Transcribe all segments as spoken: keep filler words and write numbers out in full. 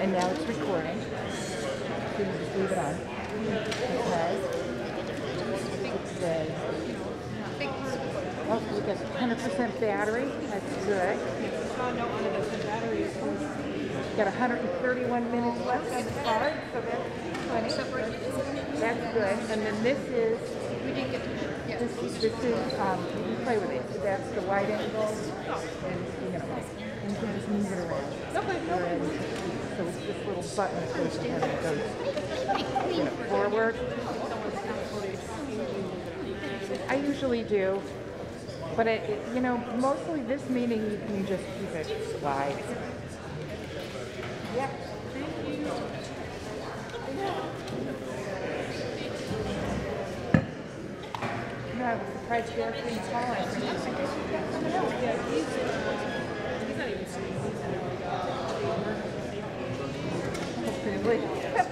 And now it's recording. So you just leave it on. Okay. It says, oh, you got one hundred percent battery. That's good. Got one hundred thirty-one minutes left on the card, so that's plenty. That's good. And then this is, this, this is, um, you can play with it. So that's the wide angle, and you know, and you can just move it around. And so it's this little button that goes ahead and goes, you know, forward. I usually do, but it, it, you know, mostly this meeting you can just keep it wide. Yep. Thank you. No, I was surprised Derek didn't call. I guess he's got someone else. Yeah, he's, he's not even sitting. Really?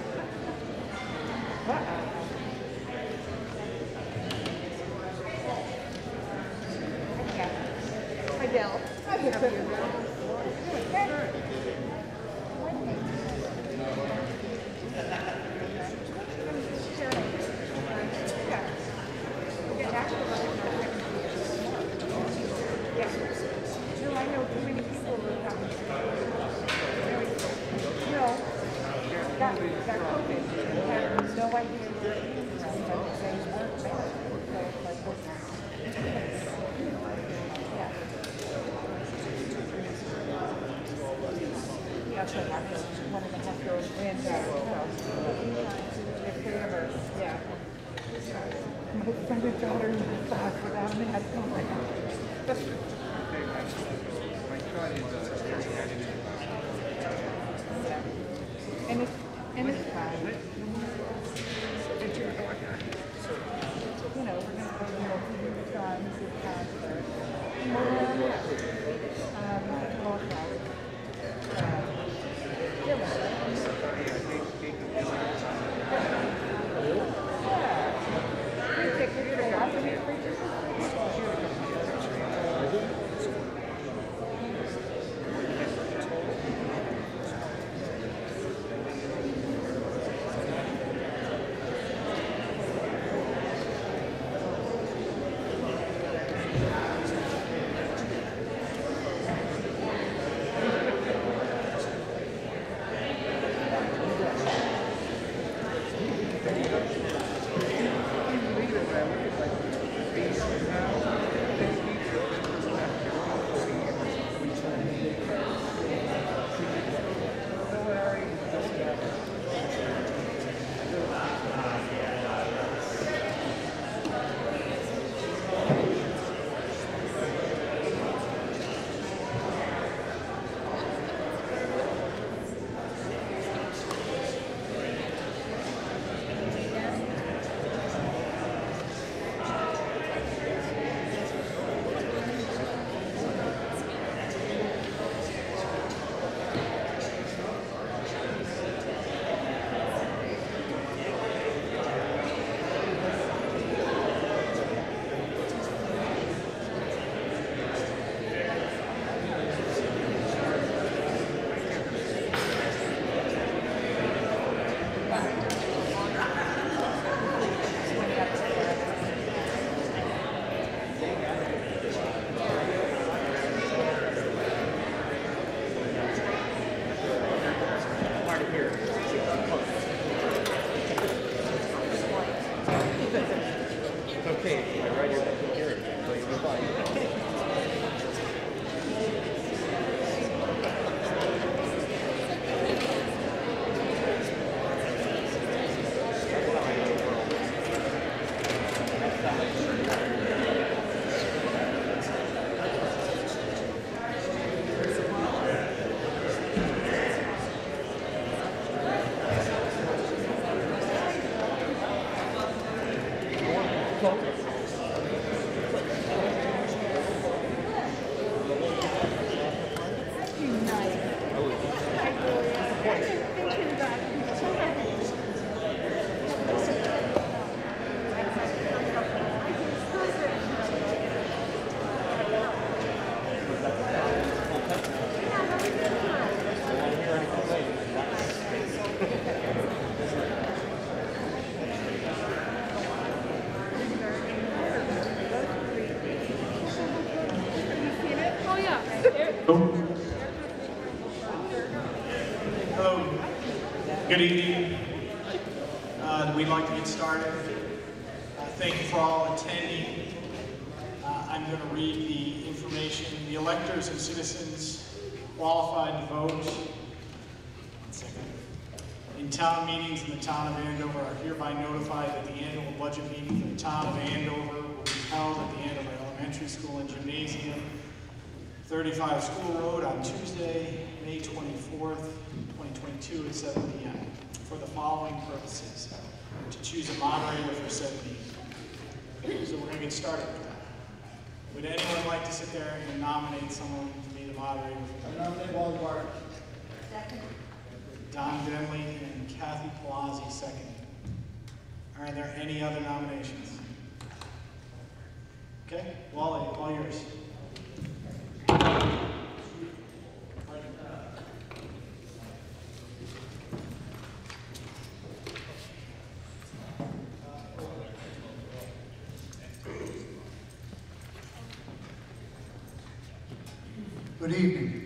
Uh-oh. Hi, Dell. Hi, Dell. And it's, and it's fine. You know, we're going to go to a few times this concert. Um, Wallflower. Uh, Dylan. Free tickets. They offer me free tickets. Hello. Good evening. Uh, we'd like to get started. Uh, thank you for all attending. Uh, I'm going to read the information. The electors and citizens qualified to vote. One second. In town meetings in the town of Andover are hereby notified that the annual budget meeting for the town of Andover will be held at the Andover Elementary School and Gymnasium, thirty-five School Road, on Tuesday, May twenty-fourth, twenty twenty-two at seven p m for the following purposes: to choose a moderator for said meeting. So we're going to get started with that. Would anyone like to sit there and nominate someone to be the moderator? I nominate Wally Barton. Second. Don Denley and Kathy Palazzi second. Are there any other nominations? Okay, Wally, all yours. Good evening.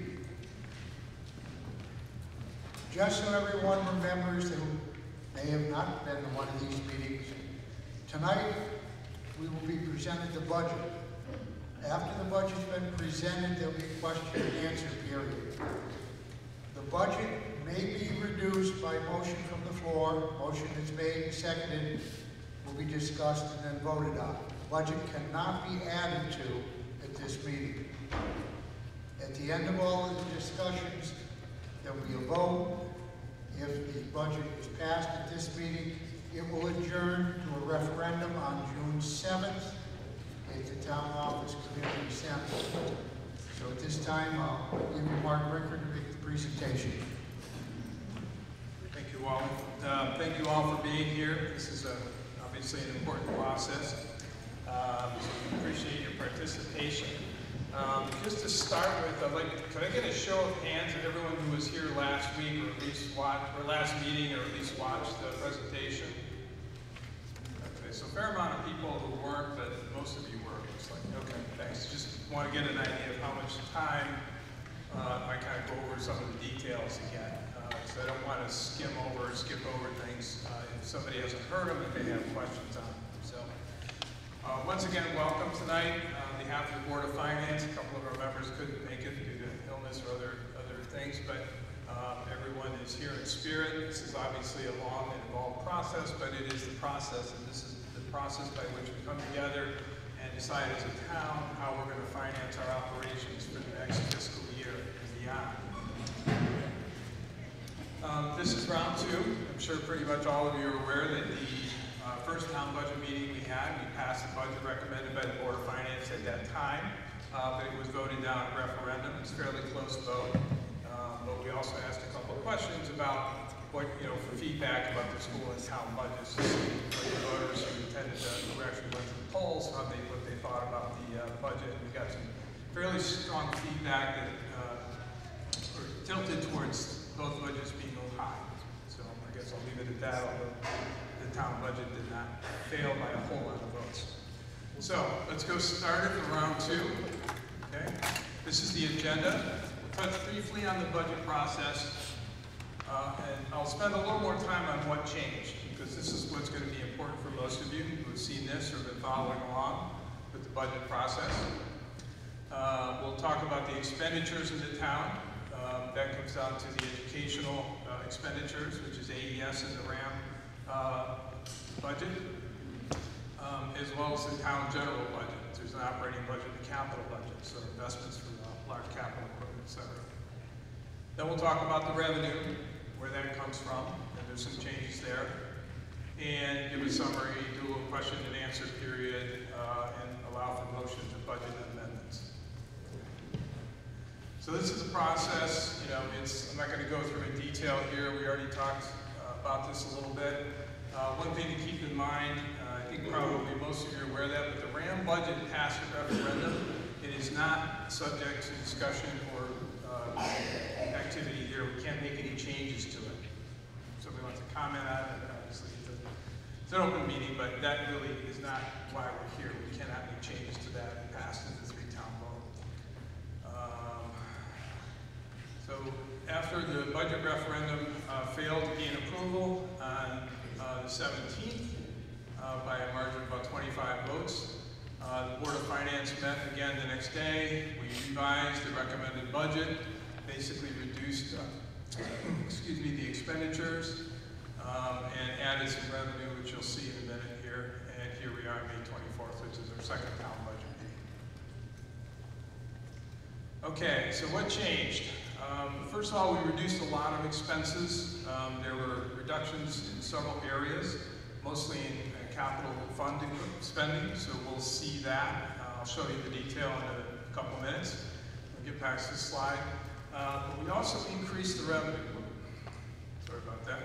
Just so everyone remembers who may have not been to one of these meetings, tonight we will be presented the budget. After the budget's been presented, there'll be a question and answer period. The budget may be reduced by motion from the floor. Motion that's made and seconded will be discussed and then voted on. The budget cannot be added to at this meeting. At the end of all of the discussions, there will be a vote. If the budget is passed at this meeting, it will adjourn to a referendum on June seventh at the Town Office Community Center. So at this time, I'll give you Mark Ricker to make the presentation. Thank you, Wally. Uh, thank you all for being here. This is a, obviously an important process. Um, so we appreciate your participation. Um, just to start with, I'd like, could I get a show of hands of everyone who was here last week, or at least watched, or last meeting, or at least watched the presentation? Okay, so a fair amount of people who weren't, but most of you were. It's like, okay, thanks. Just want to get an idea of how much time uh, I kind of go over some of the details again. Uh, so I don't want to skim over or skip over things uh, if somebody hasn't heard them and they have questions on them. So uh, once again, welcome tonight. Uh, on behalf of the Board of Finance, a couple of our members couldn't make it due to illness or other, other things, but um, everyone is here in spirit. This is obviously a long and involved process, but it is the process, and this is the process by which we come together and decide as a town how we're going to finance our operations for the next fiscal year and beyond. Um, this is round two. I'm sure pretty much all of you are aware that the uh, first town budget meeting we had, we passed the budget recommended by the Board of Finance at that time, uh, but it was voted down at referendum. It's a fairly close vote, um, but we also asked a couple of questions about what, you know, for feedback about the school and town budgets. So the voters who attended the, who actually went to the polls, how they, what they thought about the uh, budget. And we got some fairly strong feedback that uh, were tilted towards both budgets being a little high. So I guess I'll leave it at that, although the town budget did not fail by a whole lot of votes. So let's go started for round two. Okay, this is the agenda. We'll touch briefly on the budget process, uh, and I'll spend a little more time on what changed, because this is what's going to be important for most of you who have seen this or been following along with the budget process. Uh, we'll talk about the expenditures in the town. Um, that comes down to the educational uh, expenditures, which is A E S and the RAM uh, budget, um, as well as the town general budget. There's an operating budget and a capital budget, so investments for uh, large capital equipment, et cetera. Then we'll talk about the revenue, where that comes from, and there's some changes there. And give a summary, do a little question and answer period, uh, and allow for motions and budget amendments. So this is a process, you know, it's, I'm not going to go through in detail here. We already talked uh, about this a little bit. Uh, one thing to keep in mind, uh, I think probably most of you are aware of that, but the RAM budget passed at referendum. It is not subject to discussion or uh, activity here. We can't make any changes to it. If somebody wants to comment on it, obviously it's, a, it's an open meeting, but that really is not why we're here. We cannot make changes to that. It passed in the three-town vote. Um, after the budget referendum uh, failed to gain approval on uh, the seventeenth uh, by a margin of about twenty-five votes, uh, the Board of Finance met again the next day. We revised the recommended budget, basically reduced uh, excuse me, the expenditures, um, and added some revenue, which you'll see in a minute here. And here we are on May twenty-fourth, which is our second town budget meeting. Okay, so what changed? Um, first of all, we reduced a lot of expenses. Um, there were reductions in several areas, mostly in uh, capital fund spending, so we'll see that. Uh, I'll show you the detail in a couple minutes. We'll get past this slide. Uh, but we also increased the revenue. Sorry about that.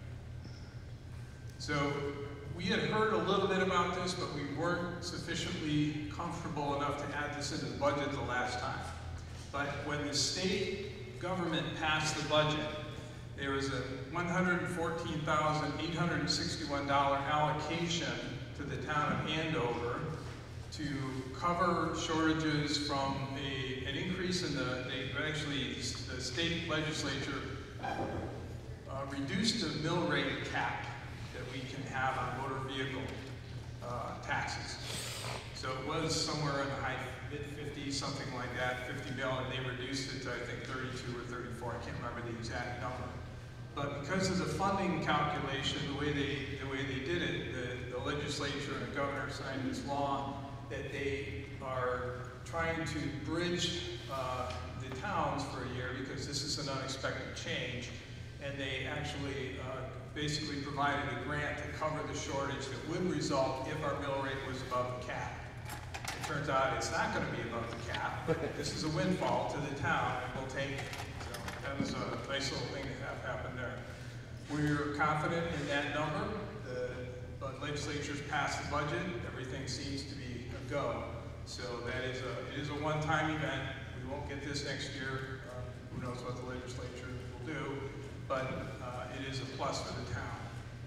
So we had heard a little bit about this, but we weren't sufficiently comfortable enough to add this into the budget the last time. But when the state government passed the budget, there was a one hundred fourteen thousand eight hundred sixty-one dollar allocation to the town of Andover to cover shortages from a, an increase in the, they actually, the state legislature uh, reduced the mill rate cap that we can have on motor vehicle uh, taxes. So it was somewhere in the high mid fifties, something like that, fifty mil, and they reduced it to I think thirty-two or thirty-four. I can't remember the exact number. But because of the funding calculation, the way they the way they did it, the, the legislature and the governor signed this law that they are trying to bridge uh, the towns for a year because this is an unexpected change, and they actually uh, basically provided a grant to cover the shortage that would result if our mill rate was above the cap. It turns out it's not going to be above the cap. This is a windfall to the town, and we'll take it. So that was a nice little thing to have happen there. We're confident in that number. The but legislature's passed the budget. Everything seems to be a go. So that is a it is a one-time event. We won't get this next year. Uh, who knows what the legislature will do? But uh, it is a plus for the town.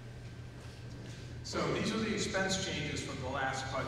So these are the expense changes from the last budget.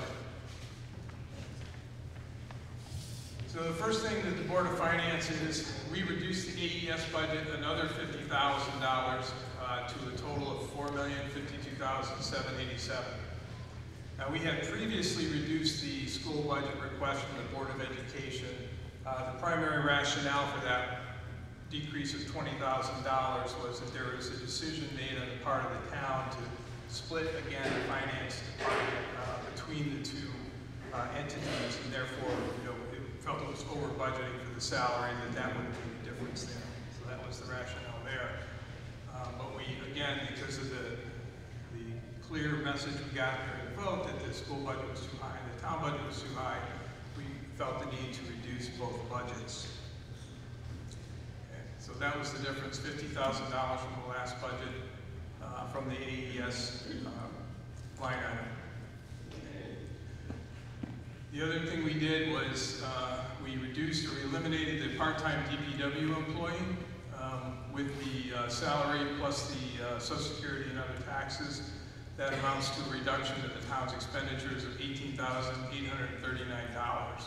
So the first thing that the Board of Finance is, we reduced the A E S budget another fifty thousand dollars uh, to a total of four million fifty-two thousand seven hundred eighty-seven dollars. Now we had previously reduced the school budget request from the Board of Education. Uh, the primary rationale for that decrease of twenty thousand dollars was that there was a decision made on the part of the town to split again the finance department uh, between the two uh, entities, and therefore, you know, it felt it was over budgeting for the salary, that that would be the difference there. So that was the rationale there. Um, but we, again, because of the, the clear message we got during the vote that the school budget was too high and the town budget was too high, we felt the need to reduce both budgets. So that was the difference, fifty thousand dollars from the last budget, uh, from the A E S uh, line item. The other thing we did was uh, we reduced or eliminated the part-time D P W employee um, with the uh, salary plus the uh, Social Security and other taxes. That amounts to a reduction of the town's expenditures of eighteen thousand eight hundred thirty-nine dollars.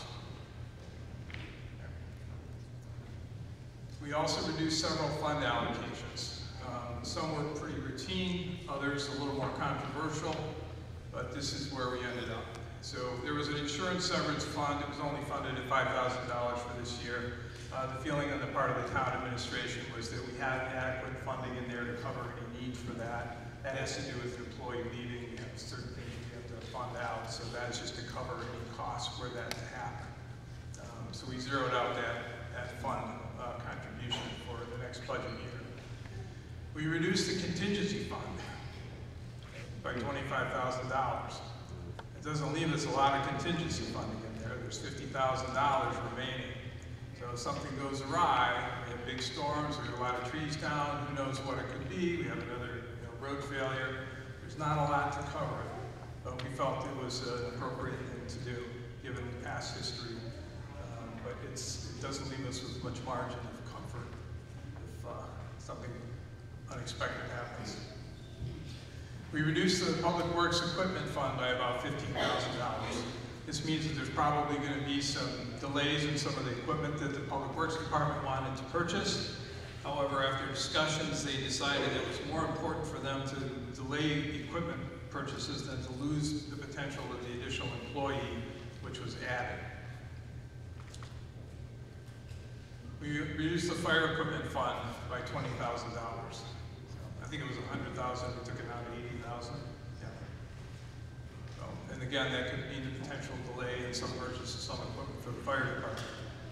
We also reduced several fund allocations. Um, some were pretty routine, others a little more controversial, but this is where we ended up. So there was an insurance severance fund. It was only funded at five thousand dollars for this year. Uh, the feeling on the part of the town administration was that we had adequate funding in there to cover any need for that. That has to do with employee leaving. We have certain things we have to fund out, so that's just to cover any costs were that to happen. Um, so we zeroed out that, that fund Uh, contribution for the next budget year. We reduced the contingency fund by twenty-five thousand dollars. It doesn't leave us a lot of contingency funding in there. There's fifty thousand dollars remaining. So if something goes awry, we have big storms, we have a lot of trees down, who knows what it could be, we have another you know, road failure. There's not a lot to cover it, but we felt it was an appropriate thing to do, given the past history. Um, but it's It doesn't leave us with much margin of comfort if uh, something unexpected happens. We reduced the Public Works Equipment Fund by about fifteen thousand dollars. This means that there's probably going to be some delays in some of the equipment that the Public Works Department wanted to purchase. However, after discussions, they decided it was more important for them to delay equipment purchases than to lose the potential of the additional employee, which was added. We reduced the fire equipment fund by twenty thousand dollars. I think it was one hundred thousand dollars, we took it down to eighty thousand dollars. Yeah. So, and again, that could mean the potential delay in some purchase of some equipment for the fire department.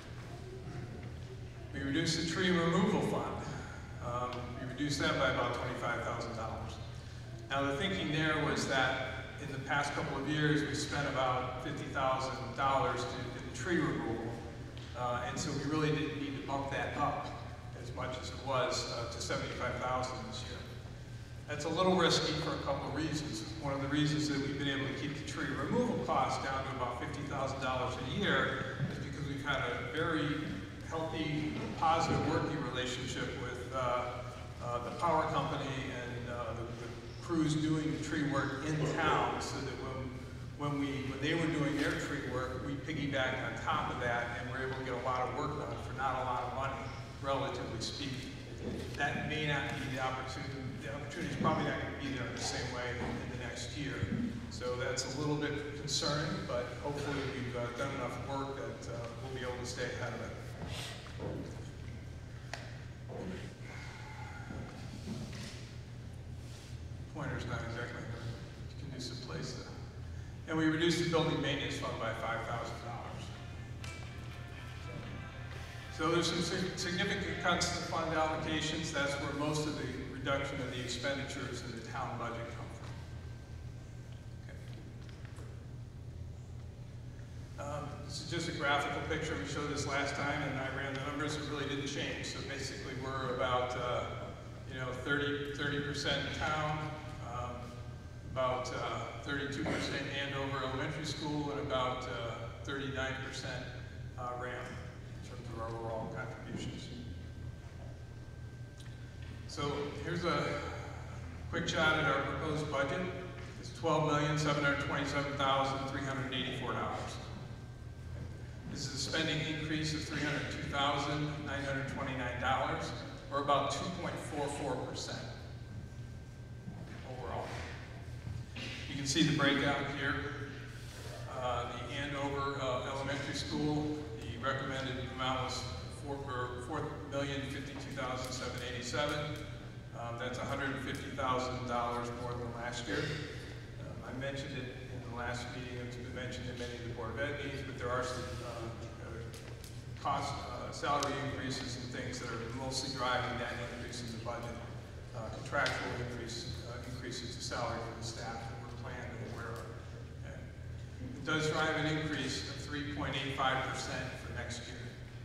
We reduced the tree removal fund. Um, we reduced that by about twenty-five thousand dollars. Now the thinking there was that in the past couple of years we spent about fifty thousand dollars in tree removal, uh, and so we really didn't need to bump that up as much as it was uh, to seventy-five thousand dollars this year. That's a little risky for a couple of reasons. One of the reasons that we've been able to keep the tree removal cost down to about fifty thousand dollars a year is because we've had a very healthy, positive working relationship with uh, uh, the power company and uh, the, the crews doing the tree work in town, so that when, when, we, when they were doing their tree work, we piggybacked on top of that and were able to get a lot of work done for not a lot of money, relatively speaking. That may not be the opportunity. The opportunity is probably not going to be there in the same way in the next year. So that's a little bit concerning, but hopefully we've uh, done enough work that uh, we'll be able to stay ahead of it. Pointer's not exactly a conducive place there. And we reduced the building maintenance fund by five thousand dollars. So there's some significant cuts to fund allocations. That's where most of the reduction of the expenditures in the town budget come from. Okay. Um, this is just a graphical picture. We showed this last time, and I ran the numbers. It really didn't change. So basically, we're about uh, you know thirty percent town, um, about uh, thirty-two percent Andover Elementary School, and about uh, thirty-nine percent uh, RAM in terms of our overall contributions. So here's a quick shot at our proposed budget. It's twelve million seven hundred twenty-seven thousand three hundred eighty-four dollars. This is a spending increase of three hundred two thousand nine hundred twenty-nine dollars, or about two point four four percent overall. You can see the breakout here. Uh, the Andover uh, Elementary School, the recommended amount was four million fifty-two thousand seven hundred eighty-seven dollars. Um, that's one hundred fifty thousand dollars more than last year. Um, I mentioned it in the last meeting. It's been mentioned in many of the Board of Ed meetings, but there are some uh, cost, uh, salary increases and things that are mostly driving that increase in the budget. Uh, contractual increase, uh, increases to salary for the staff that we're planned and aware of. Okay. It does drive an increase of three point eight five percent for next year.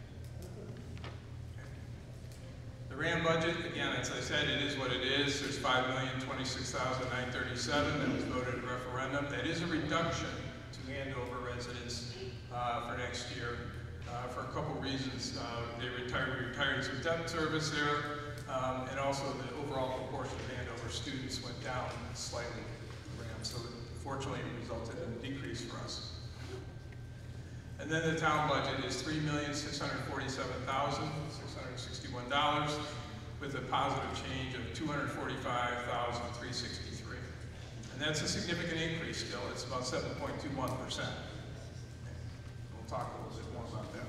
The RAM budget, again, as I said, it is what it is. There's five million twenty-six thousand nine hundred thirty-seven dollars that was voted at referendum. That is a reduction to Andover residents uh, for next year uh, for a couple reasons. Uh, they retired, we retired some debt service there, um, and also the overall proportion of Andover students went down slightly with RAM. So fortunately, it resulted in a decrease for us. And then the town budget is three million six hundred forty-seven thousand six hundred sixty-one dollars with a positive change of two hundred forty-five thousand three hundred sixty-three dollars. And that's a significant increase still. It's about seven point two one percent. We'll talk a little bit more about that.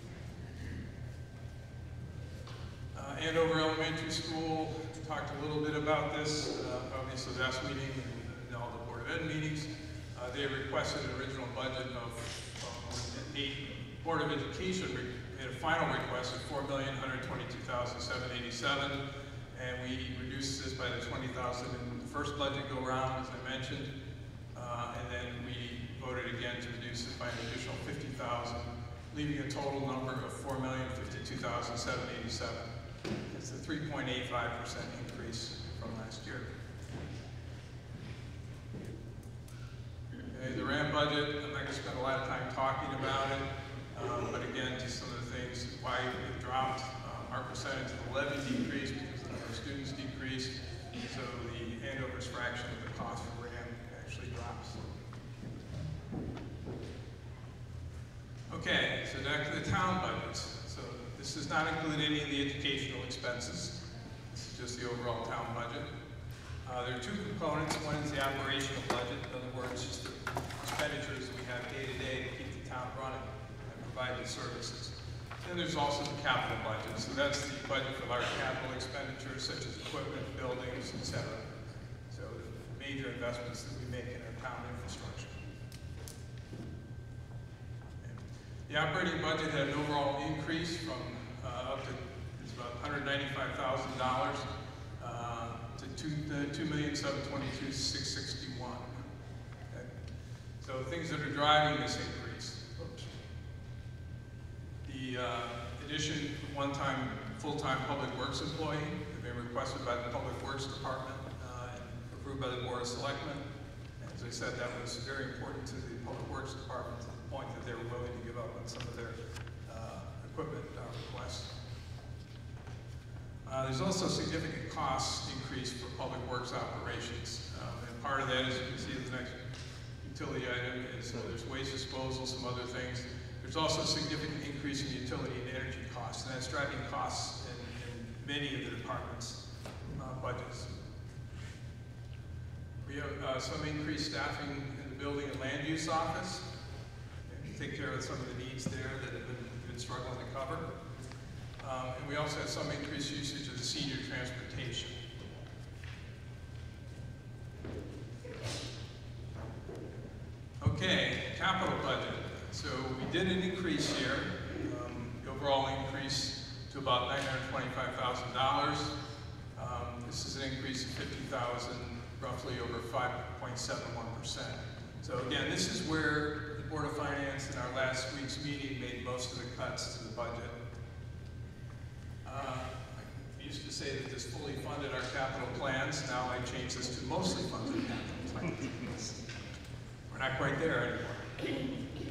Uh, Andover Elementary School, we talked a little bit about this, uh, obviously last meeting and all the Board of Ed meetings. Uh, they requested an original budget of the Board of Education made a final request of four million one hundred twenty-two thousand seven hundred eighty-seven dollars, and we reduced this by the twenty thousand dollars in the first budget go round, as I mentioned, uh, and then we voted again to reduce it by an additional fifty thousand dollars, leaving a total number of four million fifty-two thousand seven hundred eighty-seven dollars. It's a three point eight five percent increase from last year. Okay, the RAM budget, I'm not going to spend a lot of time talking about it, um, but again, just some of the things, why it dropped. Um, our percentage of the levy decreased because the number of students decreased, so the Andover's fraction of the cost for RAM actually drops. Okay, so back to the town budgets. So this is does not include any of the educational expenses. This is just the overall town budget. Uh, there are two components. One is the operational budget. In other words, just the expenditures that we have day to day to keep the town running and provide the services. Then there's also the capital budget. So that's the budget for large capital expenditures such as equipment, buildings, et cetera. So the major investments that we make in our town infrastructure. The operating budget had an overall increase from uh, up to it's about one hundred ninety-five thousand dollars uh, to two million seven hundred twenty-two thousand six hundred sixty-one. Okay. So things that are driving this increase. Oops. The uh, addition of one-time full-time public works employee have been requested by the Public Works Department uh, and approved by the Board of Selectmen. And as I said, that was very important to the Public Works Department to the point that they were willing to give up on some of their uh, equipment uh, requests. Uh, there's also significant cost increase for public works operations. Um, and part of that, as you can see, the next utility item is uh, there's waste disposal, some other things. There's also a significant increase in utility and energy costs, and that's driving costs in, in many of the departments' uh, budgets. We have uh, some increased staffing in the building and land use office, and take care of some of the needs there that have been, been struggling to cover. Um, and we also have some increased usage of the senior transportation. Okay, capital budget. So we did an increase here, um, the overall increase to about nine hundred twenty-five thousand dollars. Um, this is an increase of fifty thousand dollars, roughly over five point seven one percent. So again, this is where the Board of Finance in our last week's meeting made most of the cuts to the budget. Uh, I used to say that this fully funded our capital plans. Now I change this to mostly funded capital plans. We're not quite there anymore.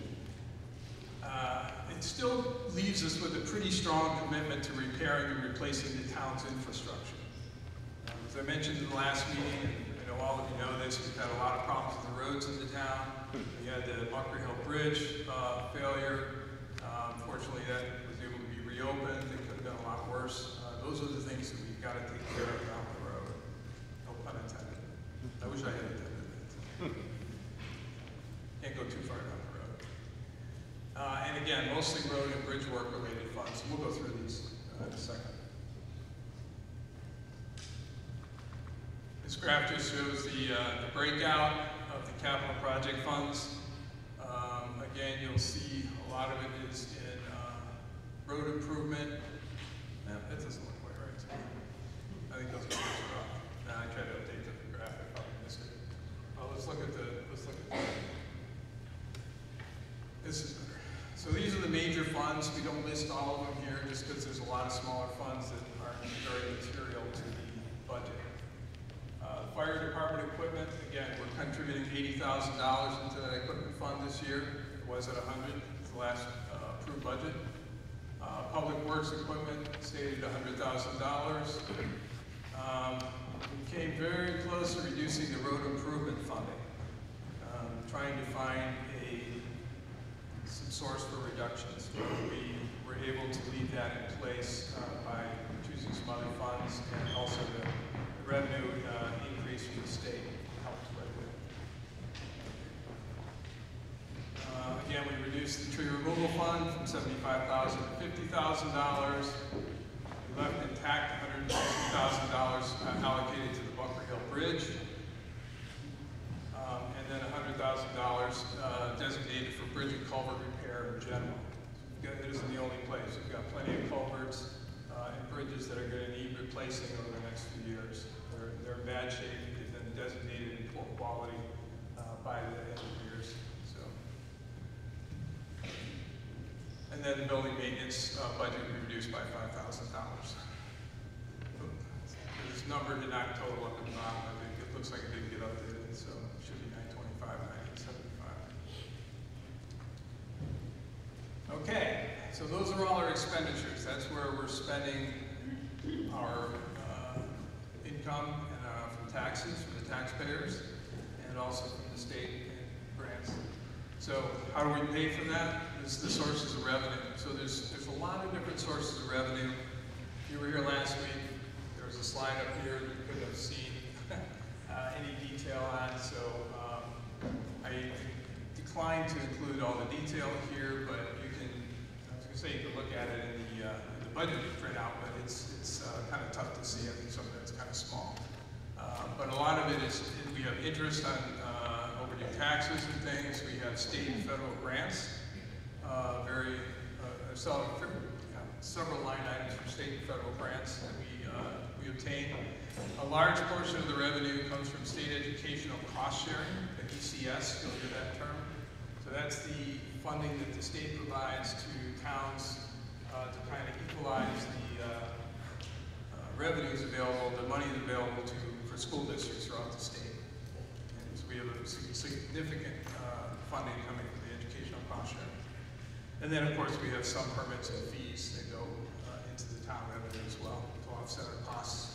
Uh, it still leaves us with a pretty strong commitment to repairing and replacing the town's infrastructure. Um, as I mentioned in the last meeting, and I know all of you know this, we've had a lot of problems with the roads in the town. We had the Bunker Hill Bridge uh, failure. Uh, unfortunately, that was able to be reopened. It could have been a lot worse. Uh, those are the things that we've got to take care of down the road. No pun intended. I wish I had intended it. Can't go too far down the road. Uh, and again, mostly road and bridge work related funds. We'll go through these uh, in a second. This graph just shows the, uh, the breakout of the capital project funds. Um, again, you'll see a lot of it is in uh, road improvement. No, that doesn't look quite right to me. I think those numbers are off. Now I tried to update the graphic, probably missed it. Well, let's look at the, let's look at the, this is better. So these are the major funds. We don't list all of them here just because there's a lot of smaller funds that aren't very material to the budget. Uh, fire department equipment, again, we're contributing eighty thousand dollars into that equipment fund this year. It was at one hundred, it's the last uh, approved budget. Uh, public works equipment stated one hundred thousand dollars. Um, we came very close to reducing the road improvement funding, um, trying to find a some source for reductions. We were able to leave that in place uh, by choosing some other funds, and also the, the revenue uh, increase from the state helped right with. Uh, again, we reduced the tree removal fund from seventy-five thousand dollars to fifty thousand dollars. We left intact one hundred sixty thousand dollars uh, allocated to the Bunker Hill Bridge. Um, and then one hundred thousand dollars uh, designated for bridge and culvert repair in general. Got, it isn't the only place. We've got plenty of culverts uh, and bridges that are going to need replacing over the next few years. They're, they're in bad shape. They've been designated in poor quality uh, by the engineers. So, and then the building maintenance uh, budget will be reduced by five thousand dollars. This number did not total up at the bottom. I think it looks like it didn't get updated, so it should be nine twenty-five, nine seventy-five. Okay, so those are all our expenditures. That's where we're spending our uh, income and, uh, from taxes, from the taxpayers, and also from the state and grants. So how do we pay for that? is the sources of revenue. So there's, there's a lot of different sources of revenue. If you were here last week, there was a slide up here that you couldn't have seen uh, any detail on, so um, I declined to include all the detail here, but you can, I was going to say you can look at it in the, uh, in the budget printout, but it's, it's uh, kind of tough to see. I think some of it's kind of small. Uh, but a lot of it is, we have interest on uh, overdue taxes and things. We have state and federal grants, uh, very, uh, several, uh, several line items for state and federal grants that we, uh, we obtain. A large portion of the revenue comes from state educational cost sharing, the E C S, you'll hear that term. So that's the funding that the state provides to towns uh, to kind of equalize the uh, uh, revenues available, the money available to for school districts throughout the state. And so we have a significant uh, funding coming from the educational cost sharing. And then of course we have some permits and fees that go uh, into the town revenue as well to offset our costs.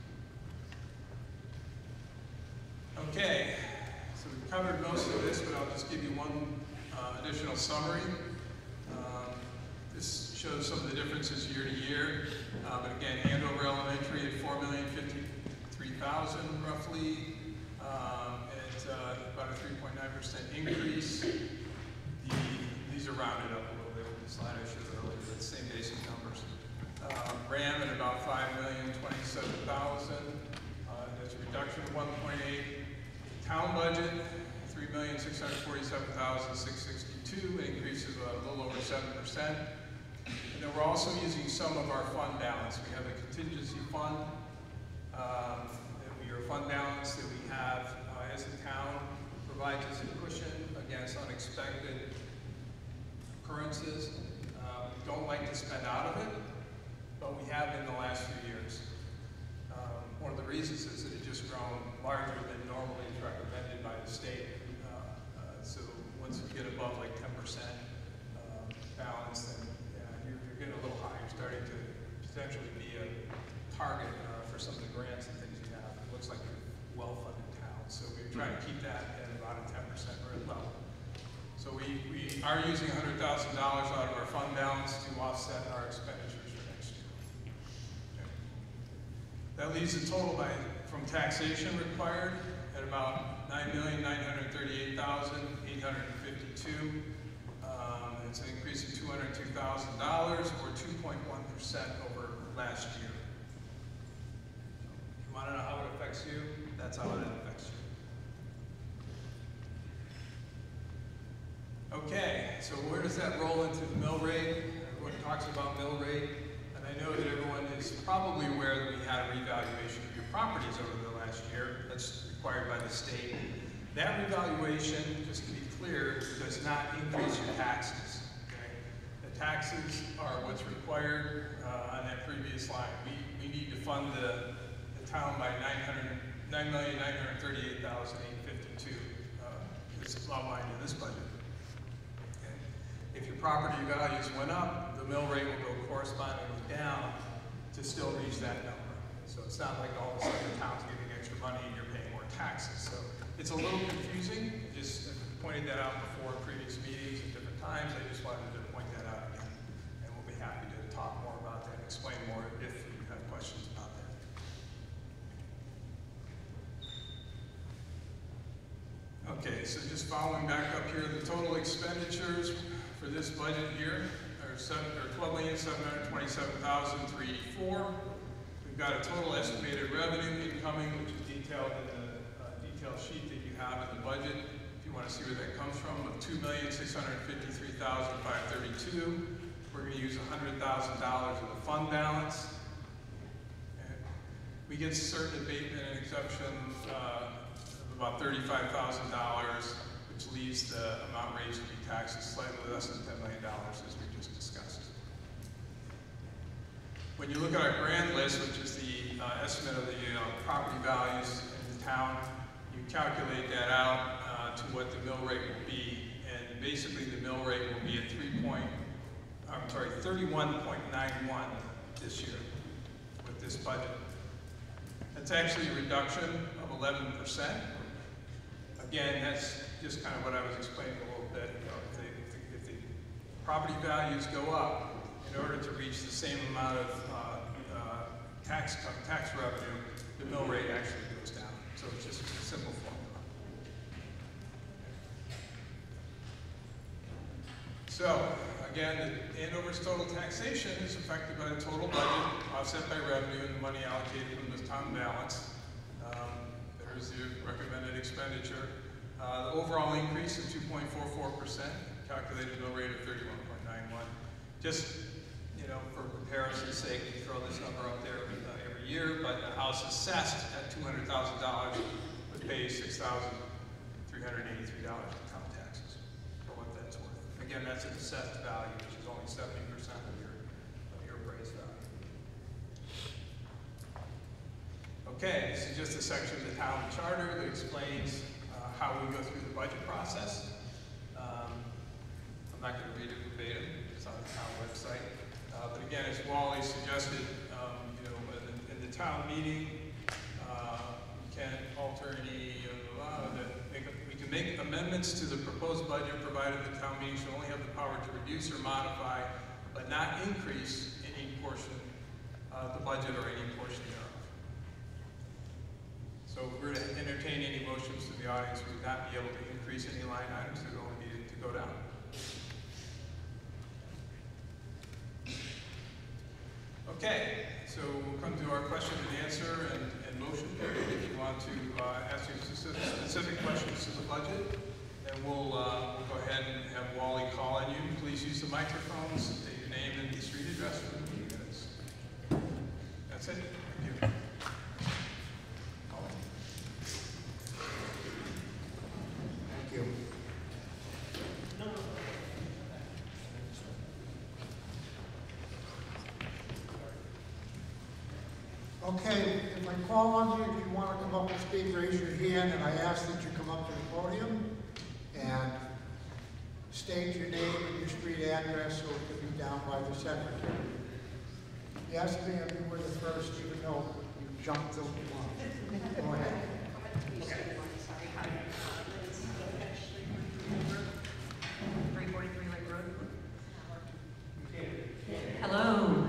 Okay, so we've covered most of this, but I'll just give you one uh, additional summary. Um, this shows some of the differences year to year. Uh, but again, Andover Elementary at four million fifty-three thousand roughly, um, at uh, about a three point nine percent increase. The, these are rounded up a little bit in the slide I showed earlier, but same basic numbers. Uh, RAM at about five million twenty-seven thousand. Uh, that's a reduction of one point eight. Town budget, three million six hundred forty-seven thousand six hundred sixty-two, increases a little over seven percent. And then we're also using some of our fund balance. We have a contingency fund, um, that we are fund balance that we have uh, as a town, provides us a cushion against unexpected occurrences. Uh, we don't like to spend out of it, but we have in the last few years. Um, one of the reasons is that it's just grown larger than normally is recommended by the state. Uh, uh, so once you get above like ten percent uh, balance, then yeah, you're, you're getting a little high. You're starting to potentially be a target uh, for some of the grants and things you have. It looks like you're a well-funded town. So we're trying to keep that at about a ten percent level. So we, we are using one hundred thousand dollars out of our fund balance to offset our expenditures for next year. Okay. That leaves a total by, from taxation required at about nine million nine hundred thirty-eight thousand eight hundred fifty-two. Um, it's an increase of two hundred two thousand dollars or two point one percent over last year. You want to know how it affects you? That's how it affects you. Okay, so where does that roll into the mill rate? Everyone talks about mill rate, and I know that everyone is probably aware that we had a revaluation of your properties over the last year. That's required by the state. That revaluation, just to be clear, does not increase your taxes. Okay? The taxes are what's required uh, on that previous line. We, we need to fund the, the town by nine million nine hundred thirty-eight thousand eight hundred fifty-two. Uh, it's outlined in this budget. If your property values went up, the mill rate will go correspondingly down to still reach that number. So it's not like all of a sudden the town's giving extra money and you're paying more taxes. So it's a little confusing. I just pointed that out before in previous meetings at different times. I just wanted to point that out again. And we'll be happy to talk more about that and explain more if you have questions about that. Okay, so just following back up here, the total expenditures for this budget year are twelve million seven hundred twenty-seven thousand three hundred eighty-four. We've got a total estimated revenue incoming, which is detailed in the uh, detailed sheet that you have in the budget. If you want to see where that comes from, of two million six hundred fifty-three thousand five hundred thirty-two. We're going to use one hundred thousand dollars of the fund balance. And we get certain abatement and exceptions uh, of about thirty-five thousand dollars. Which leaves the amount raised to be taxed slightly less than ten million dollars, as we just discussed. When you look at our grand list, which is the uh, estimate of the uh, property values in the town, you calculate that out uh, to what the mill rate will be, and basically the mill rate will be at three point, I'm sorry, thirty-one point nine one this year with this budget. That's actually a reduction of eleven percent. Again, that's just kind of what I was explaining a little bit. You know, if, they, if, the, if the property values go up, in order to reach the same amount of uh, uh, tax, tax revenue, the mill rate actually goes down. So it's just a simple formula. So, again, the Andover's total taxation is affected by the total budget, offset by revenue, and the money allocated from the town balance. Um, there's the recommended expenditure. Uh, the overall increase is two point four four percent, calculated mill rate of thirty-one point nine one. Just, you know, for comparison's sake, we throw this number up there uh, every year, but a house assessed at two hundred thousand dollars would pay six thousand three hundred eighty-three dollars in town taxes, for what that's worth. Again, that's an assessed value, which is only seventy percent of your, of your appraised value. Okay, this is just a section of the town charter that explains uh, how we go through the budget process. Um, I'm not going to read it verbatim, it's on the town website. Uh, but again, as Wally suggested, um, you know, in, in the town meeting, uh, we can alter any, uh, that make a, we can make amendments to the proposed budget, provided the town meeting should only have the power to reduce or modify, but not increase any portion of the budget or any portion thereof. So if we were to entertain any motions to the audience, we would not be able to increase any line items, we would only need it to go down. Okay, so we'll come to our question and answer and, and motion period. If you want to uh, ask your specific, specific questions to the budget, then we'll, uh, we'll go ahead and have Wally call on you. Please use the microphones, state your name and the street address for the meeting minutes. That's it. Thank you. Thank you. Okay, if I call on you, if you want to come up and speak, raise your hand, and I ask that you come up to the podium and state your name and your street address so it can be down by the secretary. Yes, ma'am, you were the first, even though you jumped the line. Go ahead. three forty-three Lake Road. Hello.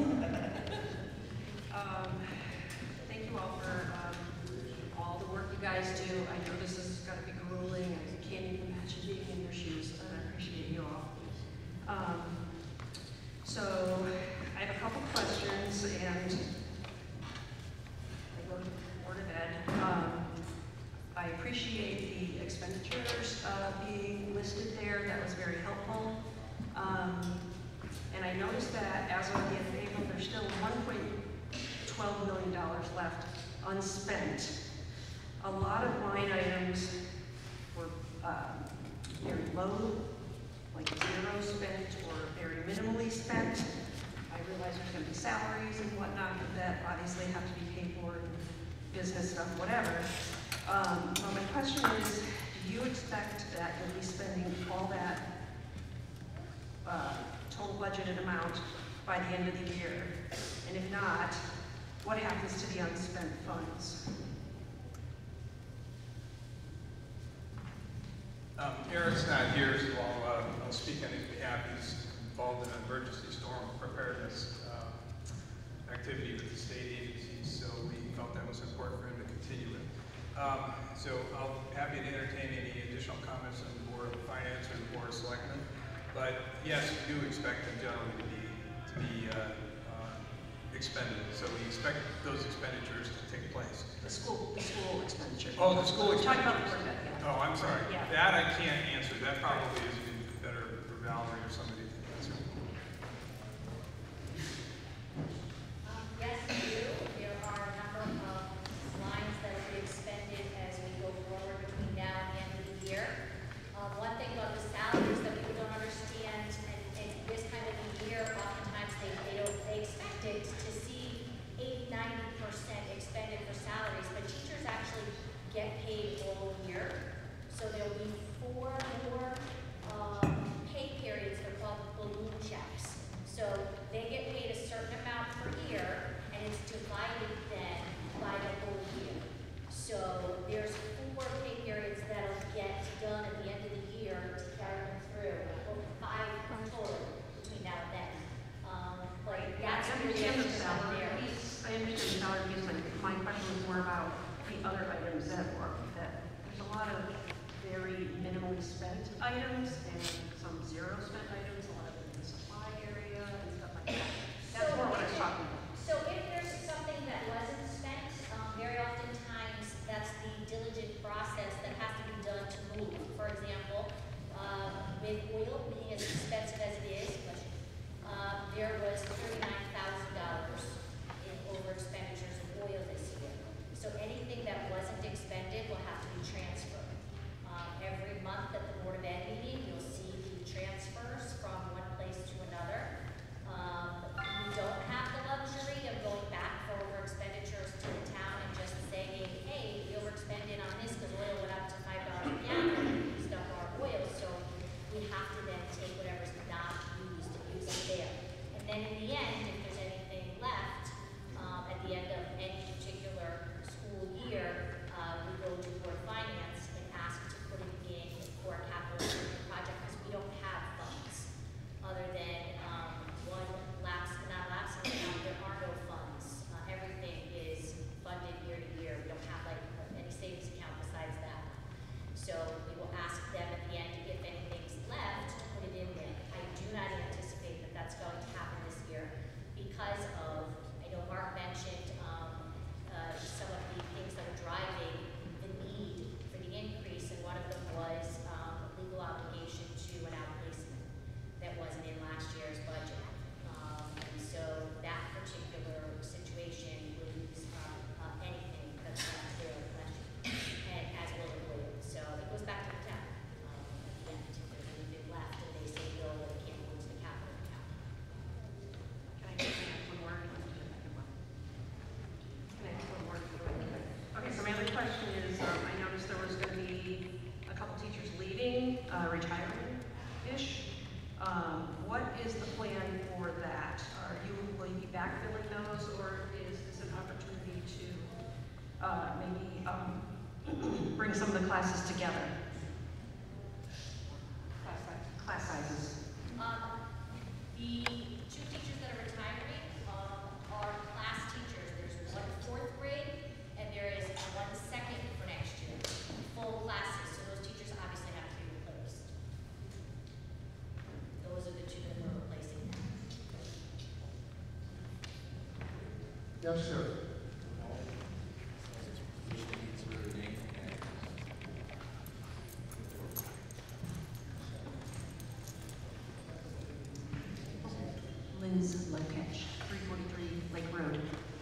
Um, thank you all for um, all the work you guys do. I know this is going to be grueling. I can't even imagine being in your shoes, and I appreciate you all. Um, so I have a couple questions, and I go to the Board of Ed. Um, I appreciate the expenditures uh, being listed there. That was very helpful. Um, and I noticed that as of the end of April, there's still one point one two million dollars left unspent. A lot of line items were um, very low, like zero spent or very minimally spent. I realize there's going to be salaries and whatnot that obviously have to be paid for, and business stuff, whatever. Um, but my question is, do you expect that you'll be spending all that uh, total budgeted amount by the end of the year? And if not, what happens to the unspent funds? Um, Eric's not here, so I'll, uh, I'll speak on his behalf. He's involved in an emergency storm preparedness uh, activity with the state agencies, so we felt that was important for him to continue it. Um, so I'll be happy to entertain any additional comments on the Board of Finance or the Board of Selectmen. But yes, we do expect them generally to be, to be uh, uh, expended. So we expect those expenditures to take place. The school, the school expenditure. Oh, the school Talk expenditures. about the Board of Ed, yeah. Oh, I'm sorry. Yeah. That I can't answer. That probably is better for Valerie or somebody to answer. Um, yes, we do. There are a number of lines that will be expended as we go forward between now and the end of the year. Um, one thing about the salaries that people don't understand, and, and this kind of a year, oftentimes they, they don't, they expect it to see eighty, ninety percent expended for salaries, but teachers actually get paid all year. So there'll be four more um, pay periods for twelve more about the other items that were, that there's a lot of very minimally spent items and some zero spent items, a lot of it in the supply area and stuff like that. That's So more what I if was there- talking about. So if there's something that wasn't spent, um, very oftentimes that's the diligent process that has to be done to move. For example, uh, with oil being as expensive as it is, which, uh, there was thirty-nine thousand dollars in over expenditures of oil this year. So anything that wasn't expended will have to be transferred. Um, every month at the Board of Ed meeting, you'll see the transfers from one place to another. Um, we don't have the luxury of going back for over expenditures to the town and just saying, hey, we overexpended on this because oil went up to five dollars a gallon and we used up our oil. So we have to then take whatever's not used and use it there. And then in the end, if there's anything left, um, at the end of any particular school year, uh, we go to Board of Finance and ask to put it in for a capital improvement project because we don't have funds other than um, one lapse, not lapse account. There are no funds. Uh, everything is funded year to year. We don't have like any savings account besides that. So we will ask them at the end if anything's left to put it in there. I do not anticipate that that's going to happen this year because of, I know Mark mentioned um, uh, some of the things that are driving the need for the increase, and one of them was um, legal obligation to an outplacement that wasn't in last year's budget. Um, and so that particular situation would use uh, uh, anything that's not there last year, and as well as oil. So it goes back to the town. Um, at the end, if there's anything left, and they say no, well, it can't go to the capital account. Can I just add one more? Can I add one more? Okay, so my other question is, um, I noticed there was gonna be a couple teachers leaving, uh, retiring-ish. Um, what is the plan for that? Are you, will you be backfilling those, or is this an opportunity to, uh, maybe, um, bring some of the classes together? Class size- Class sizes. Um, the two teachers that are retiring, um, are class teachers. There's one fourth grade and there is one second for next year. Full classes, so those teachers obviously have to be replaced. Those are the two that we're replacing now. Yes, sir. Liz Lepetch, three forty-three Lake Road.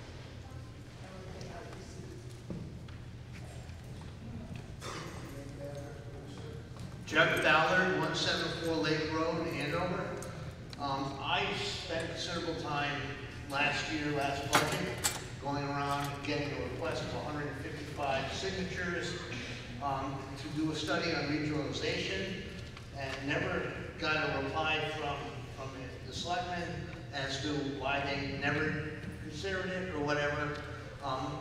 Jeff Ballard, one seventy-four Lake Road, Andover. Um, I spent considerable time last year, last budget, going around and getting a request of one hundred fifty-five signatures um, to do a study on regionalization, and never got a reply from, from the selectmen as to why they never considered it or whatever. Um,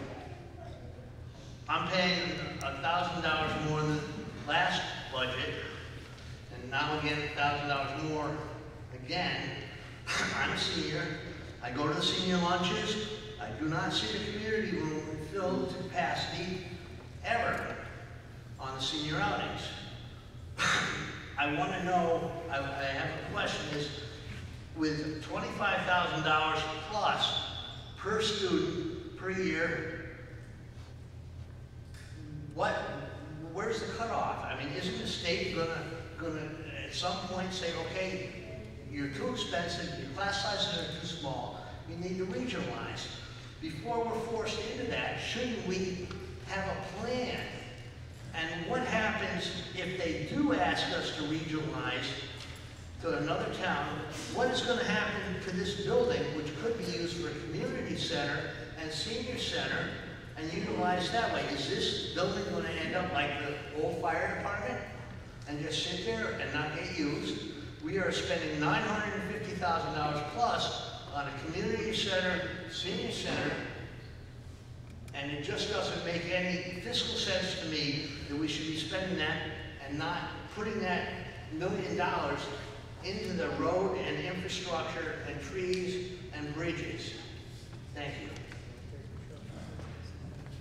I'm paying a thousand dollars more than last budget, and now again a thousand dollars more again. I'm a senior. I go to the senior lunches. I do not see the community room filled to capacity ever on the senior outings. I want to know, I, I have a question is, with twenty-five thousand dollars plus per student per year, what, where's the cutoff? I mean, isn't the state gonna, gonna at some point say, okay, you're too expensive, your class sizes are too small, you need to regionalize? Before we're forced into that, shouldn't we have a plan? And what happens if they do ask us to regionalize to another town? What is going to happen to this building, which could be used for a community center and senior center and utilized that way? Is this building going to end up like the old fire department and just sit there and not get used? We are spending nine hundred fifty thousand dollars plus on a community center, senior center, and it just doesn't make any fiscal sense to me that we should be spending that and not putting that million dollars into the road and infrastructure and trees and bridges. Thank you.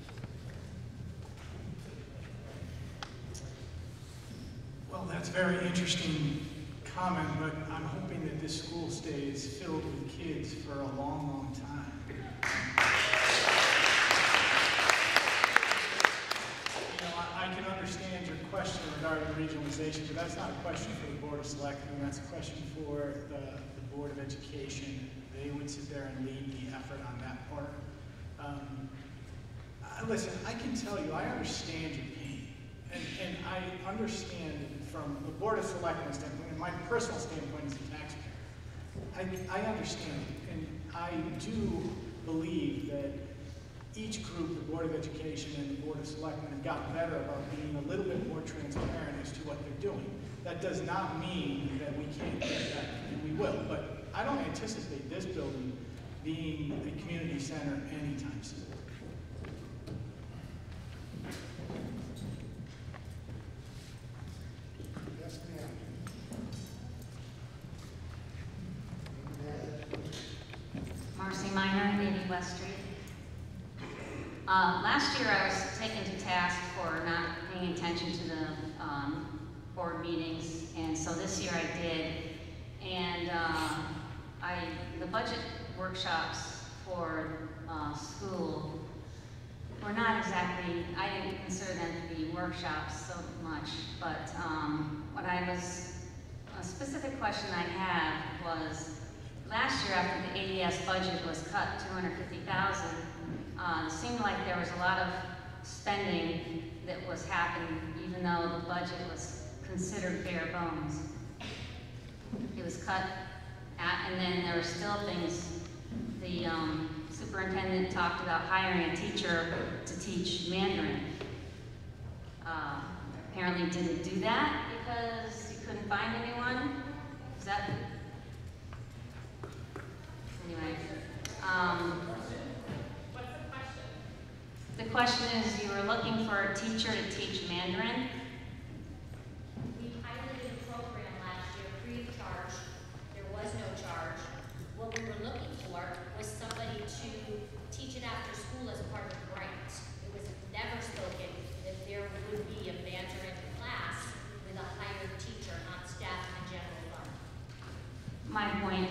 That's a very interesting comment, but I'm hoping that this school stays filled with kids for a long, long time. You know, I, I can understand your question regarding regionalization, but that's not a question for the Board of Selectmen. That's a question for the, the Board of Education. They would sit there and lead the effort on that part. Um, I, listen, I can tell you, I understand your pain, and, and I understand from the Board of Selectmen standpoint, and my personal standpoint as a taxpayer. I, I understand, and I do believe that each group, the Board of Education and the Board of Selectmen, have gotten better about being a little bit more transparent as to what they're doing. That does not mean that we can't get that, and we will, but I don't anticipate this building being a community center anytime soon. Yes, ma'am. Marcy Minor, eighty West Street. Uh, last year I was taken to task for not paying attention to the um, board meetings, and so this year I did. And uh, I, the budget workshops for uh, school were not exactly, I didn't consider them to be workshops so much, but um, what I was, a specific question I had was, last year after the A E S budget was cut two hundred fifty thousand dollars, uh, it seemed like there was a lot of spending that was happening even though the budget was considered bare bones. It was cut at, and then there were still things. The um, superintendent talked about hiring a teacher to teach Mandarin. Uh, apparently didn't do that because you couldn't find anyone. Is that? Anyway. Um, What's the question? the question is, you were looking for a teacher to teach Mandarin. We piloted a program last year free of charge. There was no charge. What we were looking for was somebody to teach it after school as part of a grant. It was never spoken that there would be a Mandarin class with a hired teacher on staff in the general fund. My point,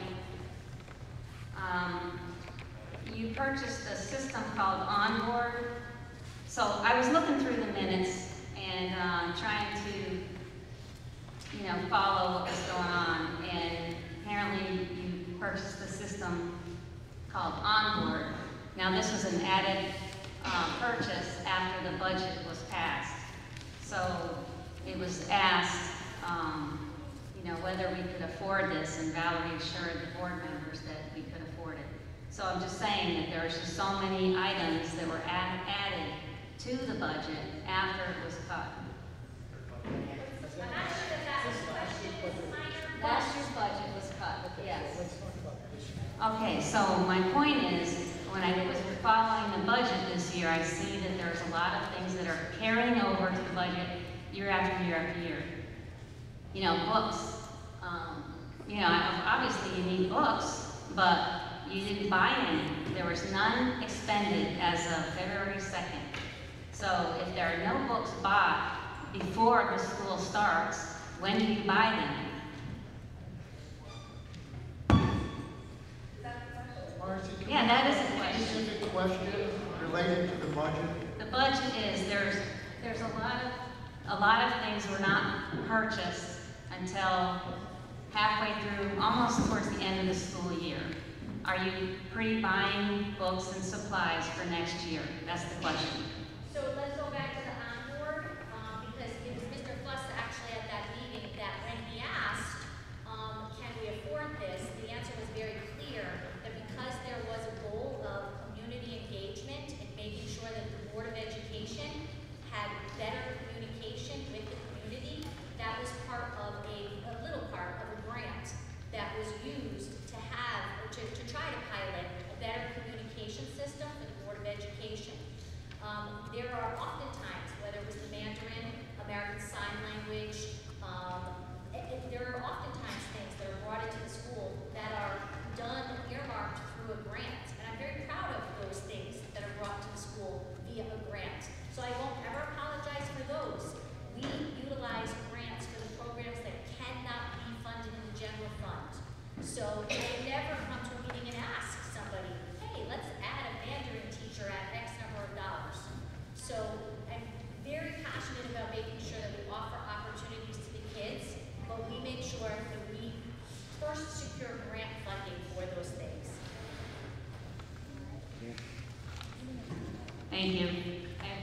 um, you purchased a system called Onboard. So I was looking through the minutes and um, trying to, you know, follow what was going on. And apparently you purchased a system called Onboard. Now this was an added uh, purchase after the budget was passed. So it was asked, um, you know, whether we could afford this, and Valerie assured the board members that we could afford it. So I'm just saying that there was just so many items that were add, added to the budget after it was cut. I'm not sure that that was the question, Miz Minor. Last year's budget was cut, yes. Okay, so my point is, when I was following the budget this year, I see that there's a lot of things that are carrying over to the budget year after year after year. You know, books. Um, you know, obviously you need books, but you didn't buy any. There was none expended as of February second. So if there are no books bought before the school starts, when do you buy them? Marcy, can Yeah, we that have is a question. specific question related to the budget? The budget is, there's, there's a lot of, a lot of things were not purchased until halfway through, almost towards the end of the school year. Are you pre-buying books and supplies for next year? That's the question. So let's go back to the onboard, um, because it was Mister Fuss actually at that meeting that when he asked, um, can we afford this, the answer was very clear that because there was a goal of community engagement and making sure that the Board of Education had better communication with the community, that was part of a, a little part of a grant that was used to have, or to, to try to pilot a better communication system for the Board of Education. Um, there are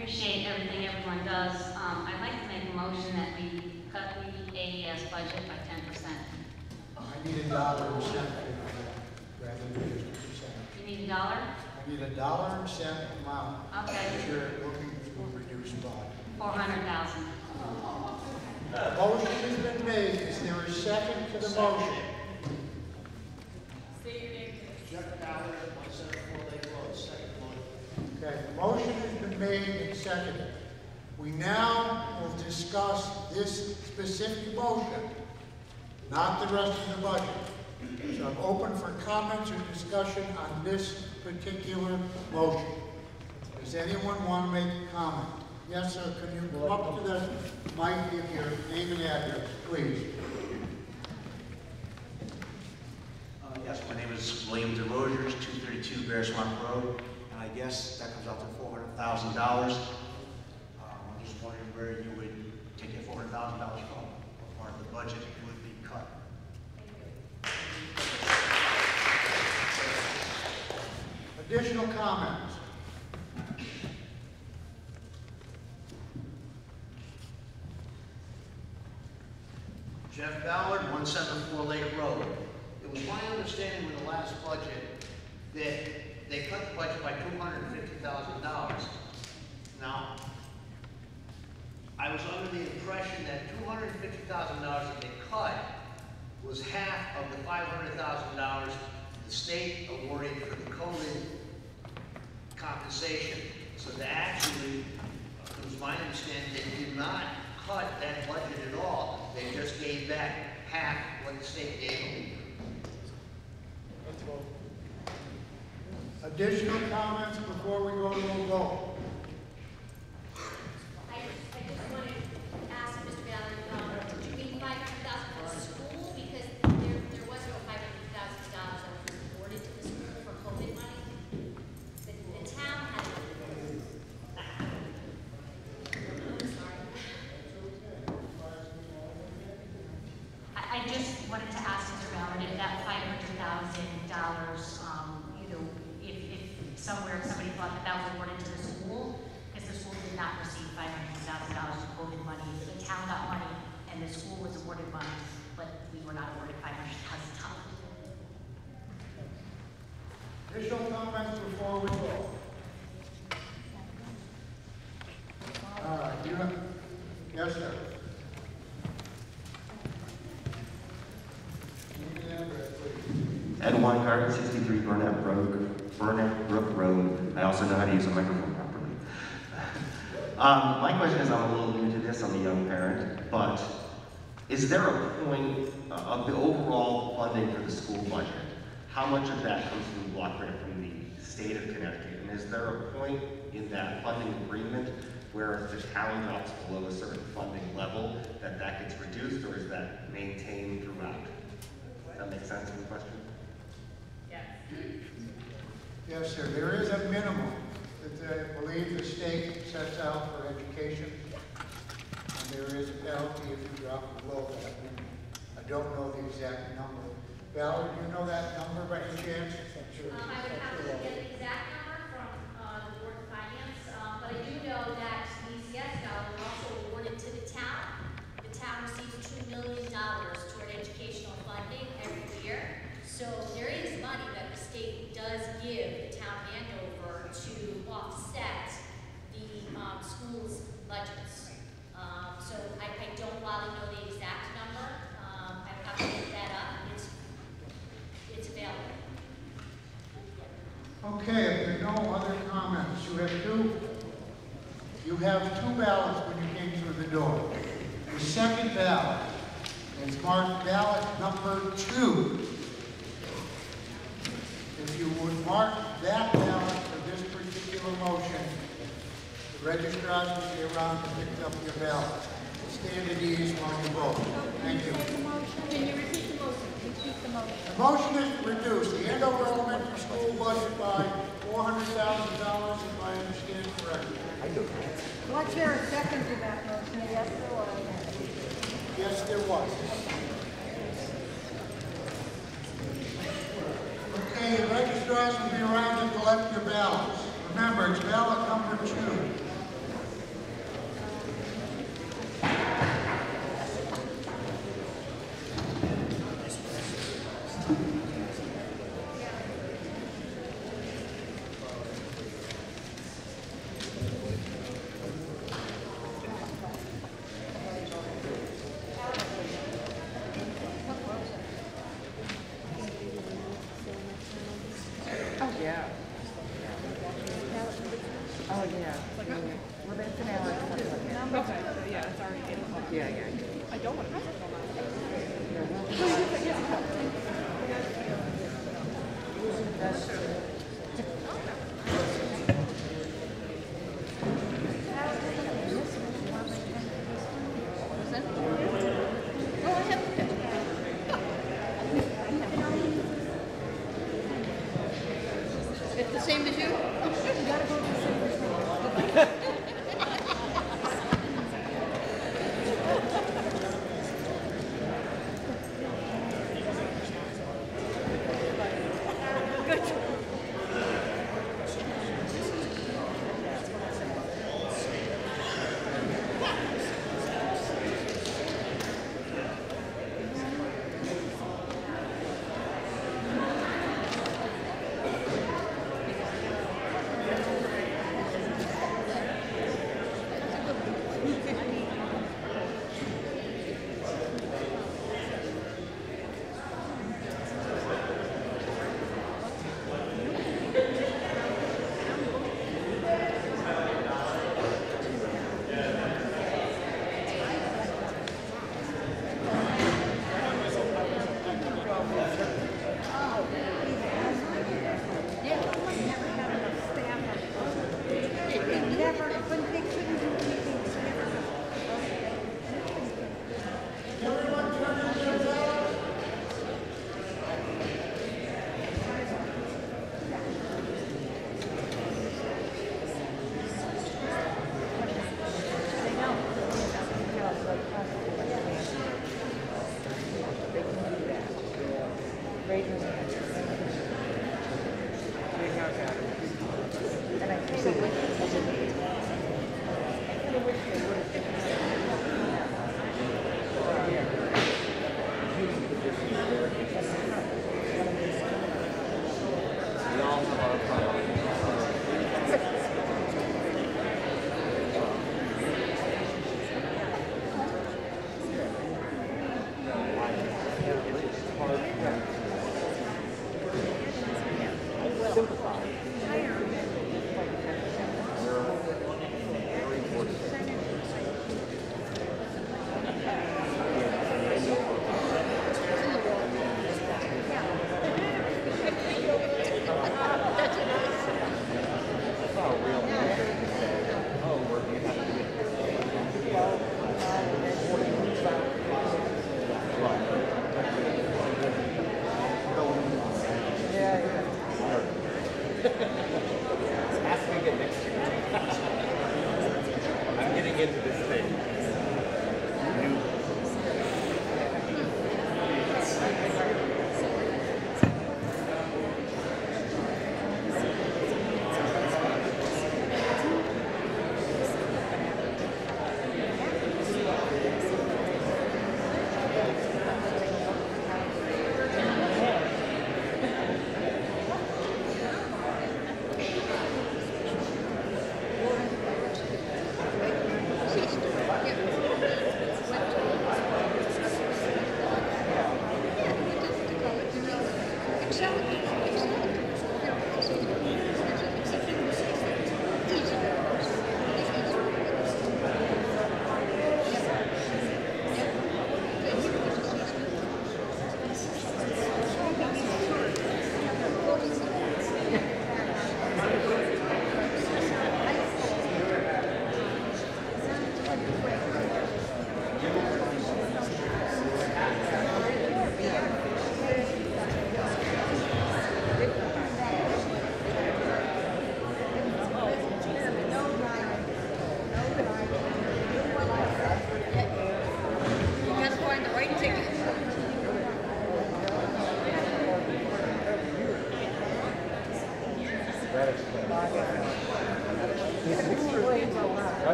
appreciate everything everyone does. Um, I'd like to make a motion that we cut the A E S budget by ten percent. I need a dollar and cent rather than just a percent. You need a dollar? I need a dollar and cent amount. Okay. That you're looking to reduce by. Four hundred thousand. The motion has been made. Is there a second to the motion? Jeff Ballard, one seventy-four Lake Road, second motion. Okay, the motion has been made and seconded. We now will discuss this specific motion, not the rest of the budget. So I'm open for comments or discussion on this particular motion. Does anyone want to make a comment? Yes, sir. Can you come up to the mic, give your name and address, please? Uh, yes, my name is William DeRogers, two thirty-two Bear Swamp Road, and I guess that comes out to four hundred thousand dollars. Um, I'm just wondering where you would take your four hundred thousand dollars from, what part of the budget would be cut. Additional comments? Jeff Ballard, one seventy-four Lake Road. It was my understanding with the last budget that they cut the budget by two hundred fifty thousand dollars. Now, I was under the impression that two hundred fifty thousand dollars that they cut was half of the five hundred thousand dollars the state awarded for the COVID compensation. So they actually, it was my understanding, they did not cut that budget at all. They just gave back half what the state gave them. Additional comments before we go to a vote? I, I just wanted to ask Mister Ballard, um, did you mean five hundred thousand for the school? Because there, there was no five hundred thousand dollars that was awarded to the school for COVID money. The, the town had. I'm sorry. I, I just wanted to ask Mister Ballard if that five hundred thousand dollars, um, you know, if, if somewhere somebody thought that that was awarded to the school, because the school did not receive five hundred thousand dollars of COVID money. The town got money and the school was awarded money, but we were not awarded five hundred thousand dollars. Additional comments before we vote? All right, you have, yes, sir. Ed Weingart, sixty-three Burnett Brook, Burnett Brook Road. I also know how to use a microphone properly. Um, my question is, I'm a little new to this, I'm a young parent, but is there a point uh, of the overall funding for the school budget? How much of that comes from the block grant from the state of Connecticut? And is there a point in that funding agreement where if the town drops below a certain funding level, that that gets reduced, or is that maintained throughout? Does that make sense in the question? Yes, sir. There is a minimum that I believe the state sets out for education. And there is a penalty if you drop below that. I don't know the exact number. Val, do you know that number by any chance? Um, I would have to get the exact number from, uh, the Board of Finance, um, but I do know that the E C S dollars are also awarded to the town. The town receives two million dollars toward educational funding every year. So there is money that the state does give the town Andover to offset the, um, schools' budgets. Um, so I, I don't really know the exact number. Um, I would have to look that up. It's, it's available. Okay, if there are no other comments, you have two, you have two ballots when you came through the door. The second ballot is marked ballot number two. If you would mark that ballot for this particular motion, the registrars will be around to pick up your ballot. Stand at ease while you vote. Thank you. Can you repeat the motion? Repeat the motion. The motion is to reduce the Andover Elementary School budget by four hundred thousand dollars, if I understand correctly. I do. Was there a second to that motion? Yes, there was. Yes, there was. Okay, the registrars will be around to collect your ballots. Remember, it's ballot number two. Yeah. Well, that's an hour. Okay, so yeah, it's already eight o'clock. Yeah, yeah. I don't want to miss it. It's the same as you? You gotta go to the same as me.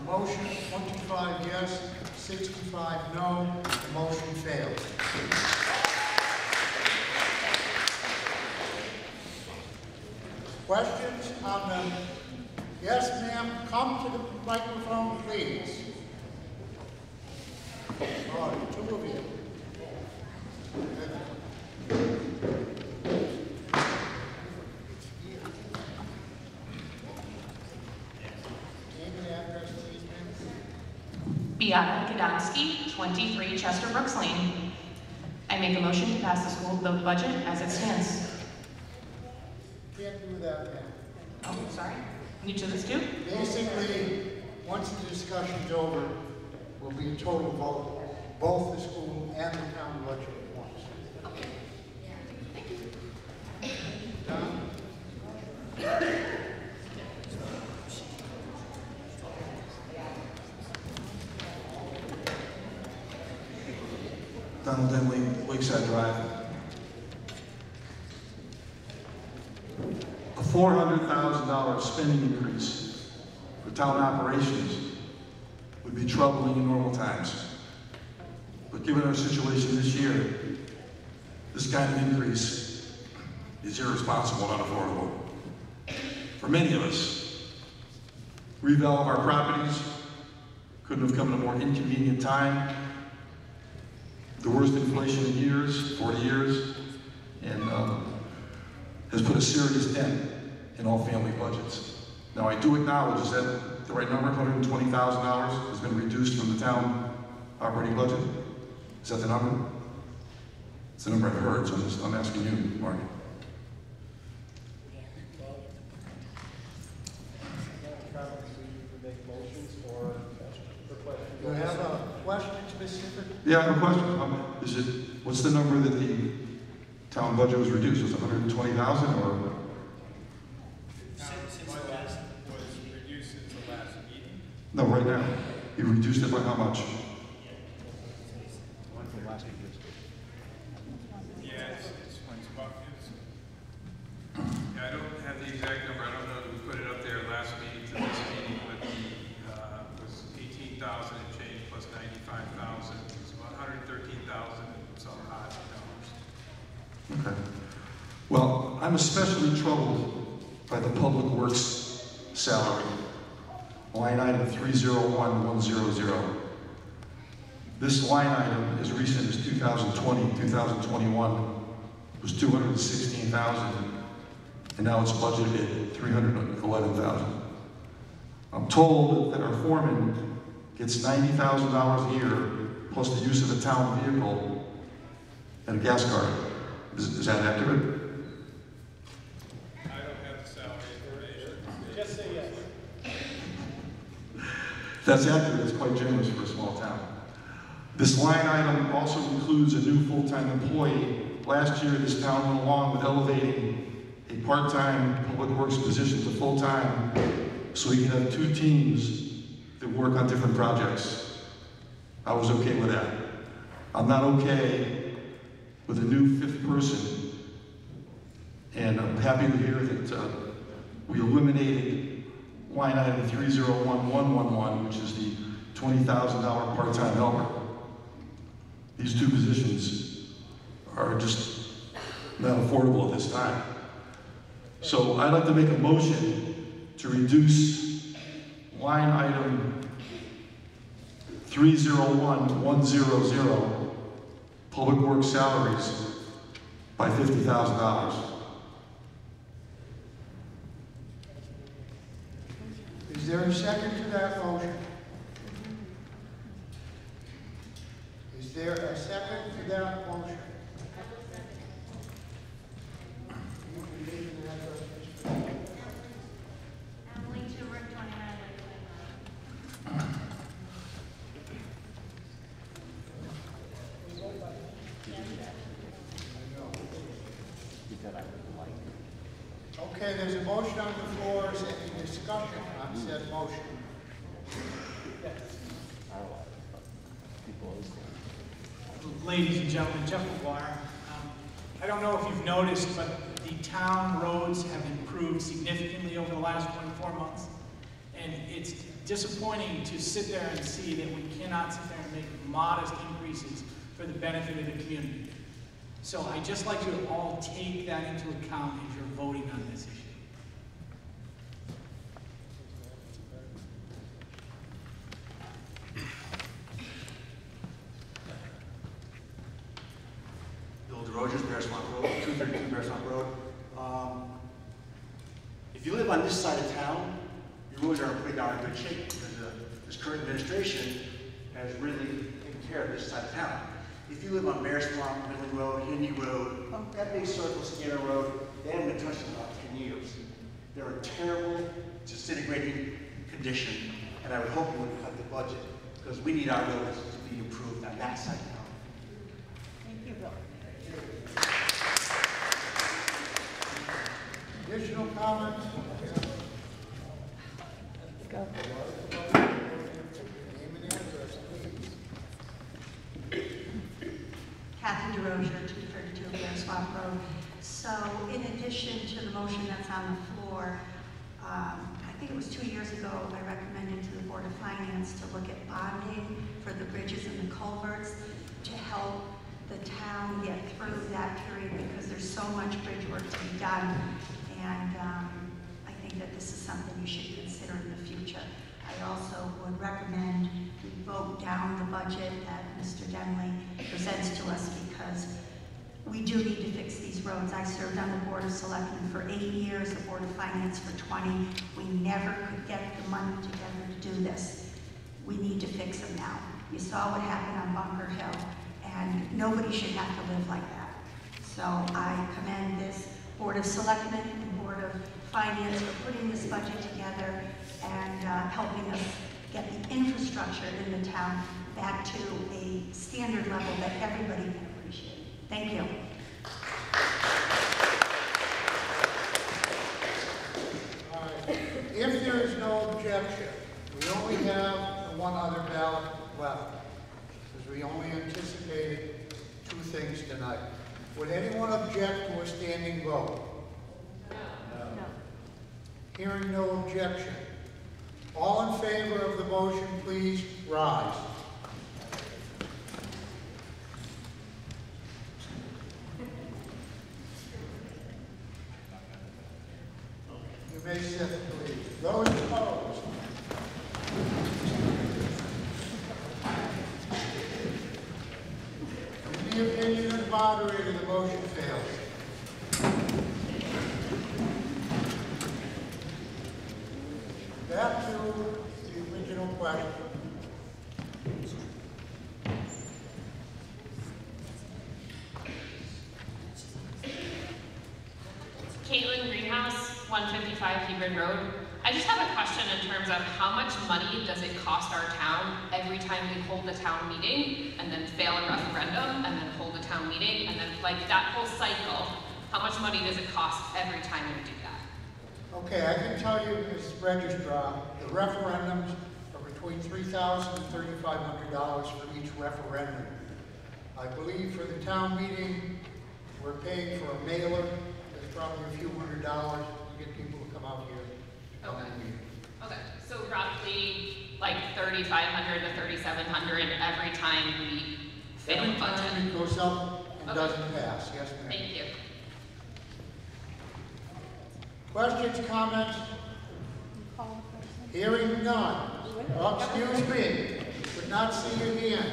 motion, twenty-five yes, sixty-five no, the motion fails. Questions on the, yes ma'am, come to the microphone please. All right, two of you. Beata Gadomski, twenty-three Chester Brooks Lane. I make a motion to pass the school the budget as it stands. Can't do that now. Oh, sorry. Each of this too? Basically, once the discussion's over, will be a total vote, both the school and the town budget at once. Okay. Thank you. Don? Donald Denley, Lakeside Drive. A four hundred thousand dollar spending increase for town operations would be troubling in normal times. But given our situation this year, this kind of increase is irresponsible and unaffordable. For many of us, reval of our properties couldn't have come at a more inconvenient time. The worst inflation in years, forty years, and um, has put a serious dent in all family budgets. Now, I do acknowledge, is that the right number, one hundred twenty thousand dollars has been reduced from the town operating budget? Is that the number? It's the number I've heard, so I'm, just, I'm asking you, Mark. You have a question specific? Yeah, I have a question. Um, is it, what's the number that the town budget was reduced? Was it one hundred twenty thousand or? Since the last, was reduced since the last meeting? No, right now. You reduced it by how much? Yeah, it's, it's, it's about, it's, yeah, I don't have the exact number. I don't know if we put it up there last meeting to this meeting, but the, uh, was eighteen thousand and change plus ninety-five thousand. It's about one hundred thirteen thousand some odd dollars. Okay. Well, I'm especially troubled by the public works salary, line item three zero one one zero zero. This line item, as recent as two thousand twenty, two thousand twenty-one, was two hundred sixteen thousand, and now it's budgeted at three hundred eleven thousand. I'm told that our foreman gets ninety thousand dollars a year, plus the use of a town vehicle and a gas card. Is, is that accurate? I don't have the salary information. Just say yes. If that's accurate, it's quite generous for a small town. This line item also includes a new full-time employee. Last year, this town went along with elevating a part-time public works position to full-time so we can have two teams that work on different projects. I was okay with that. I'm not okay with a new fifth person, and I'm happy to hear that uh, we eliminated line item three zero one one one one, which is the twenty thousand dollar part-time helper. These two positions are just not affordable at this time. So I'd like to make a motion to reduce line item three zero one one zero zero, public works salaries, by fifty thousand dollars. Is there a second to that motion? Is there a second to that motion? You can leave an address, please. Emily Turek, twenty-nine Lakeland. Okay, there's a motion on the floor. Is there any discussion on said motion? Ladies and gentlemen, Jeff McGuire. Um, I don't know if you've noticed, but the town roads have improved significantly over the last twenty-four months. And it's disappointing to sit there and see that we cannot sit there and make modest increases for the benefit of the community. So I'd just like you to all take that into account as you're voting on this issue. Bill DeRogers, Bear Swamp Road, two thirty-two Bear Swamp Road. Um, if you live on this side of town, your roads are in pretty darn good shape because uh, this current administration has really taken care of this side of town. If you live on Bear Swamp, Midland Road, Hindi Road, that big circle Skinner Road, they haven't been touched in about ten years. They're in terrible, disintegrating condition, and I would hope you would cut the budget because we need our roads to be improved on that side of town. Thank you, Bill. Additional comments? Let's go. Kathy DeRozier, two thirty-two Bear Swamp Road. So in addition to the motion that's on the floor, um, I think it was two years ago, I recommended to the Board of Finance to look at bonding for the bridges and the culverts to help the town get through that period because there's so much bridge work to be done. And um, I think that this is something you should consider in the future. I also would recommend we vote down the budget that Mister Denley presents to us because we do need to fix these roads. I served on the Board of Selectmen for eight years, the Board of Finance for twenty. We never could get the money together to do this. We need to fix them now. You saw what happened on Bunker Hill, and nobody should have to live like that. So I commend this Board of Selectmen and Board of Finance for putting this budget together and uh, helping us get the infrastructure in the town back to a standard level that everybody can appreciate. Thank you. All right. If there is no objection, we only have one other ballot left, because we only anticipated two things tonight. Would anyone object to a standing vote? No. No. Hearing no objection. All in favor of the motion, please rise. You may sit, please. Those opposed? In the opinion of the moderator, the motion fails. Back to the original question. Caitlin Greenhouse, one fifty-five Hebron Road. I just have a question in terms of how much money does it cost our town every time we hold a town meeting and then fail a referendum and then hold a town meeting and then like that whole cycle, how much money does it cost every time we do that? Okay, I can tell you, Miz Registrar, the referendums are between three thousand dollars and thirty-five hundred dollars for each referendum. I believe for the town meeting, we're paying for a mailer. It's probably a few hundred dollars to get people to come out here. Okay. Okay. So roughly like thirty-five hundred to thirty-seven hundred every time we fail Every a budget. time it goes up and Okay. doesn't pass, yes ma'am. Thank you. Questions, comments? Hearing none. Oh, excuse me, could not see your hand.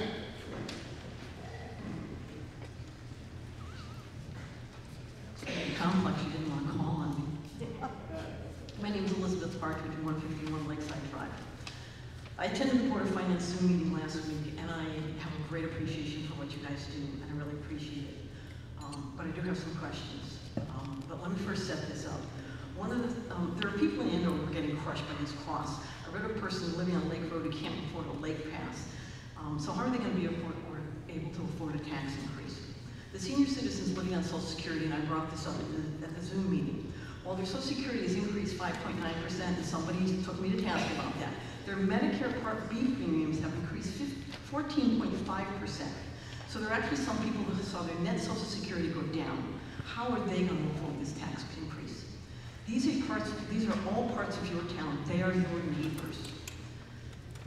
Complex, you didn't want to call on me. My name is Elizabeth Partridge, one fifty-one Lakeside Drive. I attended the Board of Finance Zoom meeting last week, and I have a great appreciation for what you guys do, and I really appreciate it. Um, but I do have some questions. Um, but let me first set this up. One of the, um, there are people in Andover who are getting crushed by these costs. I read a person living on Lake Road who can't afford a lake pass. Um, so how are they going to be afford, or able to afford a tax increase? The senior citizens living on Social Security, and I brought this up at the, at the Zoom meeting, while their Social Security has increased five point nine percent, and somebody took me to task about that, their Medicare Part B premiums have increased fourteen point five percent. So there are actually some people who saw their net Social Security go down. How are they going to afford this tax increase? These are parts, these are all parts of your town. They are your neighbors.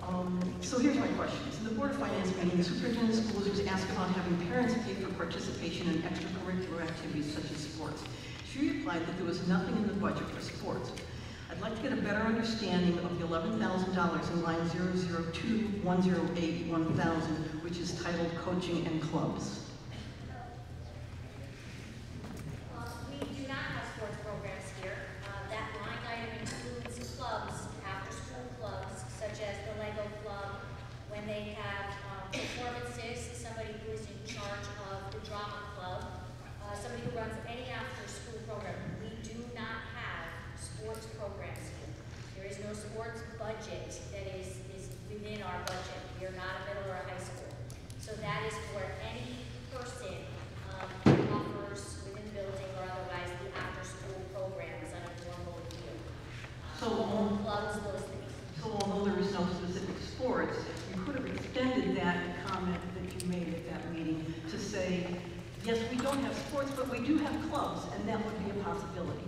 Um, so here's my questions. In the Board of Finance meeting, the superintendent of schools was asked about having parents pay for participation in extracurricular activities such as sports. She replied that there was nothing in the budget for sports. I'd like to get a better understanding of the eleven thousand dollars in line zero zero two one zero eight one thousand, which is titled Coaching and Clubs. Uh, we do not have sports programs here. Uh, that line item includes clubs, after-school clubs, such as the Lego Club, when they have um, performances, somebody who is in charge of the drama club, uh, somebody who runs any after-school program. We do not have sports programs here. There is no sports budget that is, is within our budget. We are not a middle or a high school. So that is for any person um, who offers within the building or otherwise the after-school programs on a normal year. So, Um, clubs, those things. So although there is no specific sports, you could have extended that comment that you made at that meeting to say, yes, we don't have sports, but we do have clubs, and that would be a possibility.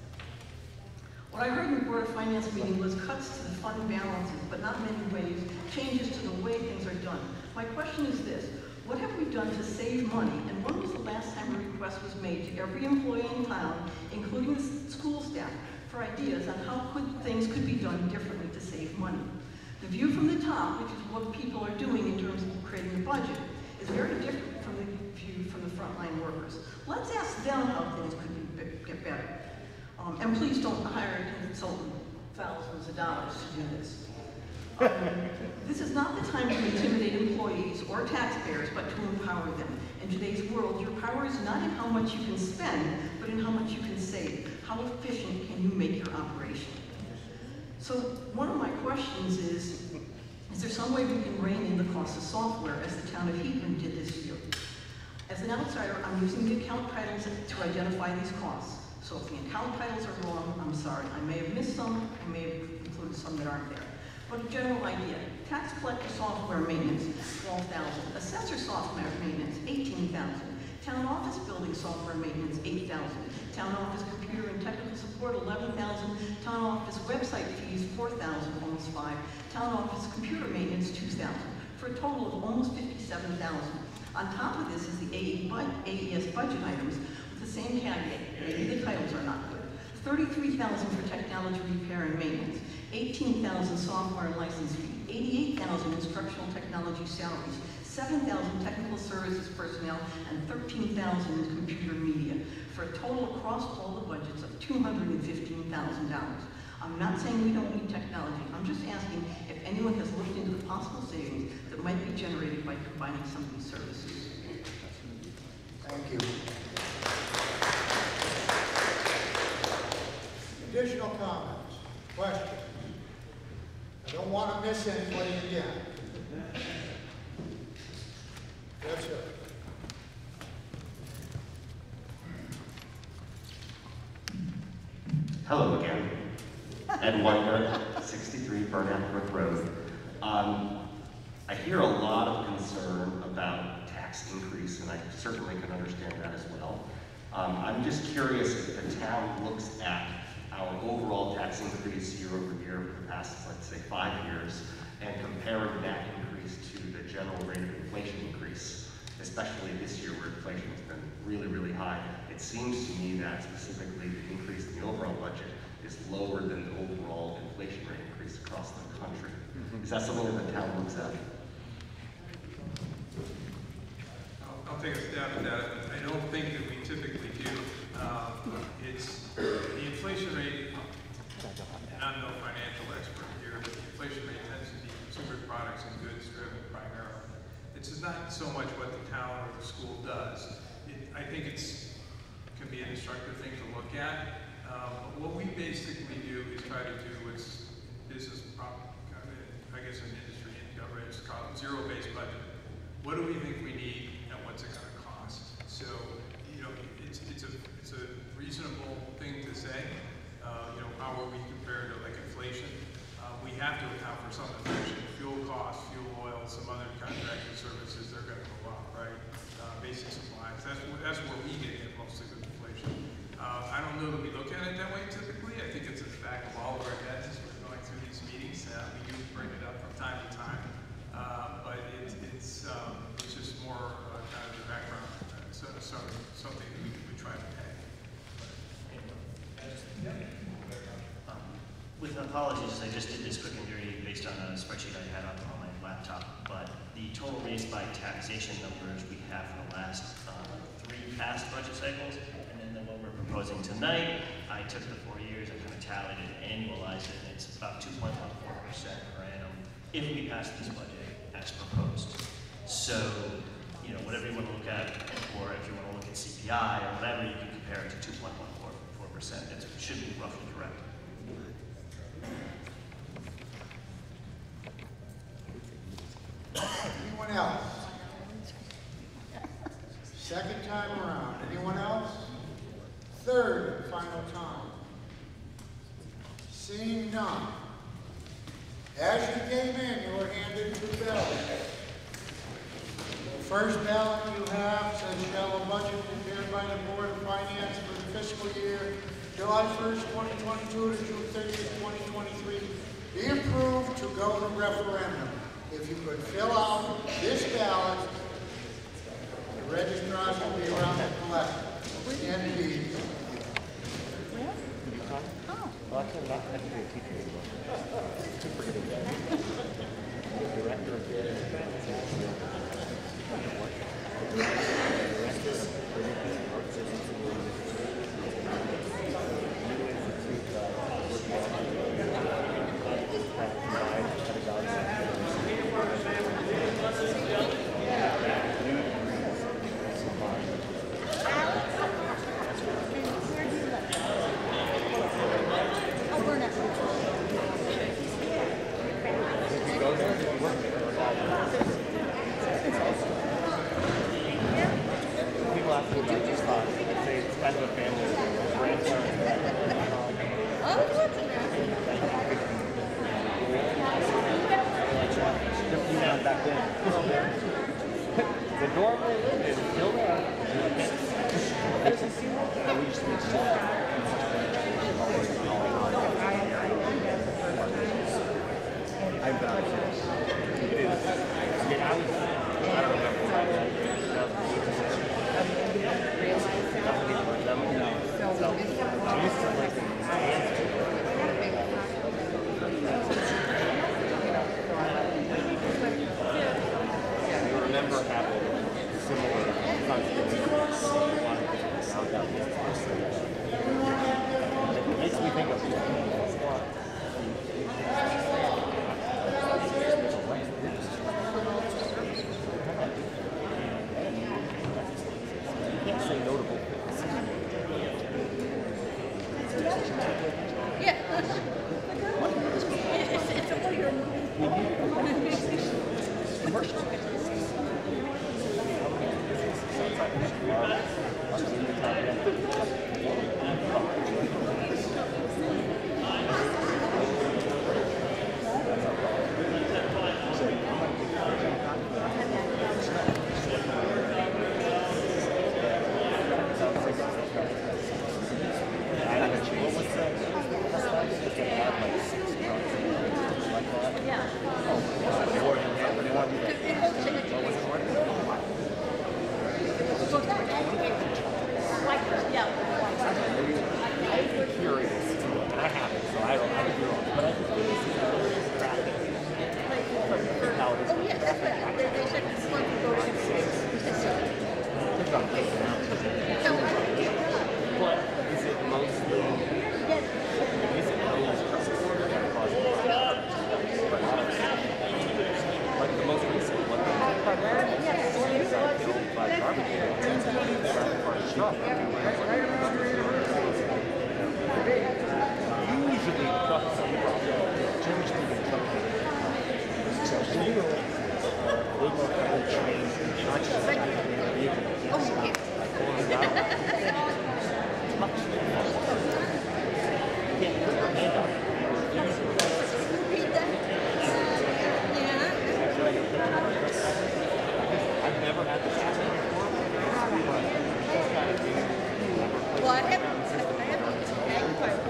What I heard in the Board of Finance meeting was cuts to the fund balances, but not many ways, changes to the way things are done. My question is this: what have we done to save money, and when was the last time a request was made to every employee in town, including the school staff, for ideas on how could, things could be done differently to save money? The view from the top, which is what people are doing in terms of creating a budget, is very different from the view from the frontline workers. Let's ask them how things could be, get better. Um, and please don't hire a consultant thousands of dollars to do this. Um, this is not the time to intimidate employees or taxpayers, but to empower them. In today's world, your power is not in how much you can spend, but in how much you can save. How efficient can you make your operation? So one of my questions is, is there some way we can rein in the cost of software as the town of Hebron did this year? As an outsider, I'm using the account titles to identify these costs. So if the account titles are wrong, I'm sorry. I may have missed some, I may have included some that aren't there. But a general idea: tax collector software maintenance, twelve thousand dollars. Assessor software maintenance, eighteen thousand dollars. Town office building software maintenance, eight thousand dollars. Town office computer and technical support, eleven thousand dollars. Town office website fees, four thousand dollars, almost five. Town office computer maintenance, two thousand dollars, for a total of almost fifty-seven thousand dollars. On top of this is the A E S budget items with the same caveat. Maybe the titles are not good. thirty-three thousand dollars for technology repair and maintenance. eighteen thousand dollars software and license fee. eighty-eight thousand dollars instructional technology salaries. seven thousand dollars technical services personnel, and thirteen thousand dollars in computer media, for a total across all the budgets of two hundred fifteen thousand dollars. I'm not saying we don't need technology. I'm just asking if anyone has looked into the possible savings that might be generated by combining some of these services. Thank you. Additional comments, questions? I don't want to miss anybody again. Yes, sir. Hello again. Ed Whiter, sixty-three Burnett Brook Road. Um, I hear a lot of concern about tax increase, and I certainly can understand that as well. Um, I'm just curious if the town looks at our overall tax increase year over year for the past, let's say, five years, and comparing that increase to the general rate of inflation increase, especially this year where inflation has been really, really high. It seems to me that specifically the increase in the overall budget is lower than the overall inflation rate increase across the country. Mm-hmm. Is that something that the town looks at? I'll, I'll take a stab at that. I don't think that we typically do. Um, it's the inflation rate, and I'm no financial expert here, but the inflation rate tends to be consumer products and goods driven primarily. It's not so much what the town or the school does. It, I think it's can be an instructive thing to look at. Um, but what we basically do is try to do what's business, I guess in industry and government, it's called zero-based budget. What do we think we need and what's it going to cost? So, you know, it's, it's, a, it's a reasonable thing to say. Uh, you know, how are we compared to like inflation? Uh, we have to account for some inflation. Fuel costs, fuel oil, some other contracted services, they're going to go up, right? Uh, basic supplies, that's, that's where we get hit mostly with inflation. Uh, I don't know that we look at it that way typically. I think it's a fact of all of our heads as we're going through these meetings. Uh, we do bring it up from time to time. on a spreadsheet I had up on my laptop, but the total raised by taxation numbers we have for the last uh, three past budget cycles, and then the one we're proposing tonight, I took the four years, I kind of tallied it, annualized it, and it's about two point one four percent per annum if we pass this budget as proposed. So, you know, whatever you want to look at, or if you want to look at C P I or whatever, you can compare it to two point one four percent. It should be roughly correct. Anyone else? Second time around. Anyone else? Third and final time. Seeing none. As you came in, you were handed two ballots. The first ballot you have says shall a budget prepared by the Board of Finance for the fiscal year July first, twenty twenty-two to June thirtieth, twenty twenty-three be approved to go to referendum. If you could fill out this ballot, the registrars will be around to collect indeed. Oh. Well, actually, not technically a teacher anymore. The director of the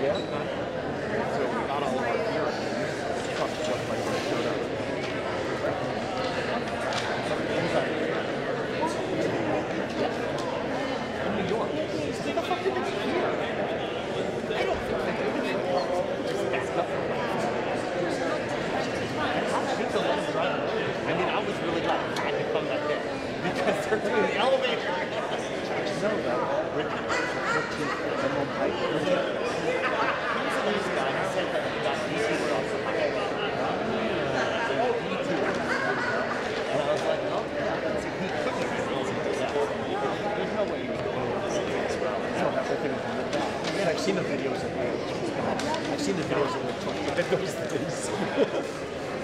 So we got all of our gear. Because they're through the elevator. No, that Ricky, fourteen, minimum height. Who's this guy? He said that he got D C jobs. And I was like, oh, yeah, that's a he couldn't have been easy to that. There's no way he was going to do this as well. So everything was in the back. And I've seen the videos of it. I've seen the videos of the truck. It goes to this.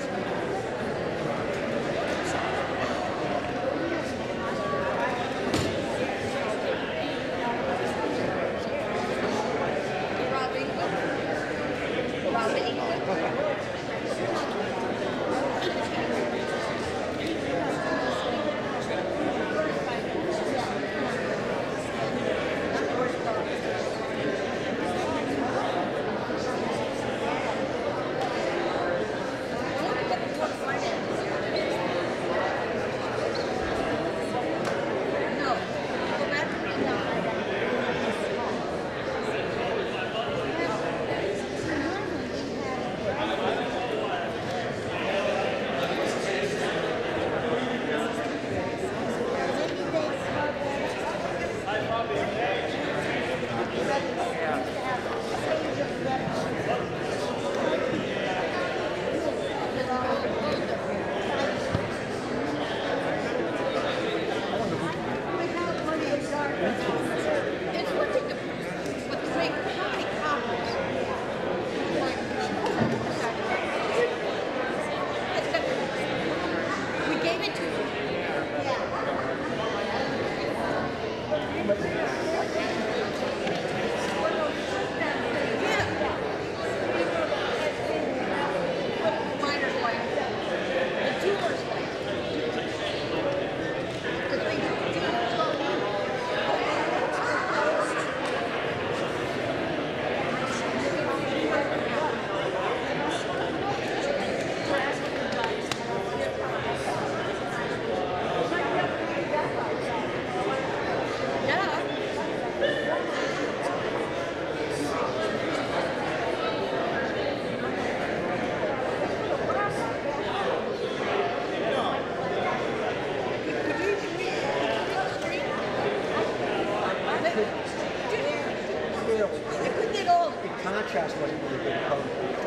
Contrast wasn't really good color.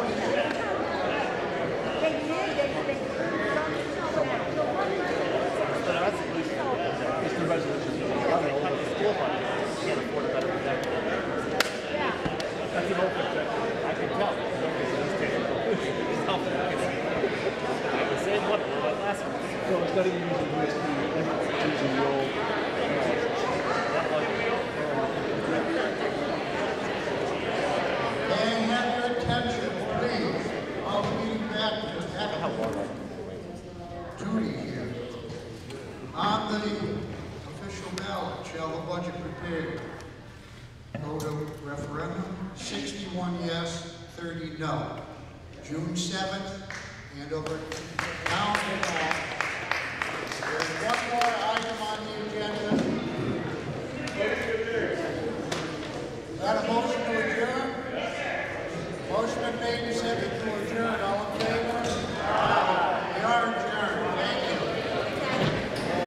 They did, they, they, but that's at least it's the resolution. They cut the school money. You can't afford a better projector. Yeah. That's an old projector. I can tell. It's helpful. The same one, but last one. So instead of using U S B, it's using the old. And have your attention, please. I'll be back to active duty here. On the official ballot, shall the budget prepared go to referendum? sixty-one yes, thirty no. June seventh, and over down the hall. There's one more item on the agenda. Is that a motion to adjourn? Motion been made and seconded to adjourn. All in favor?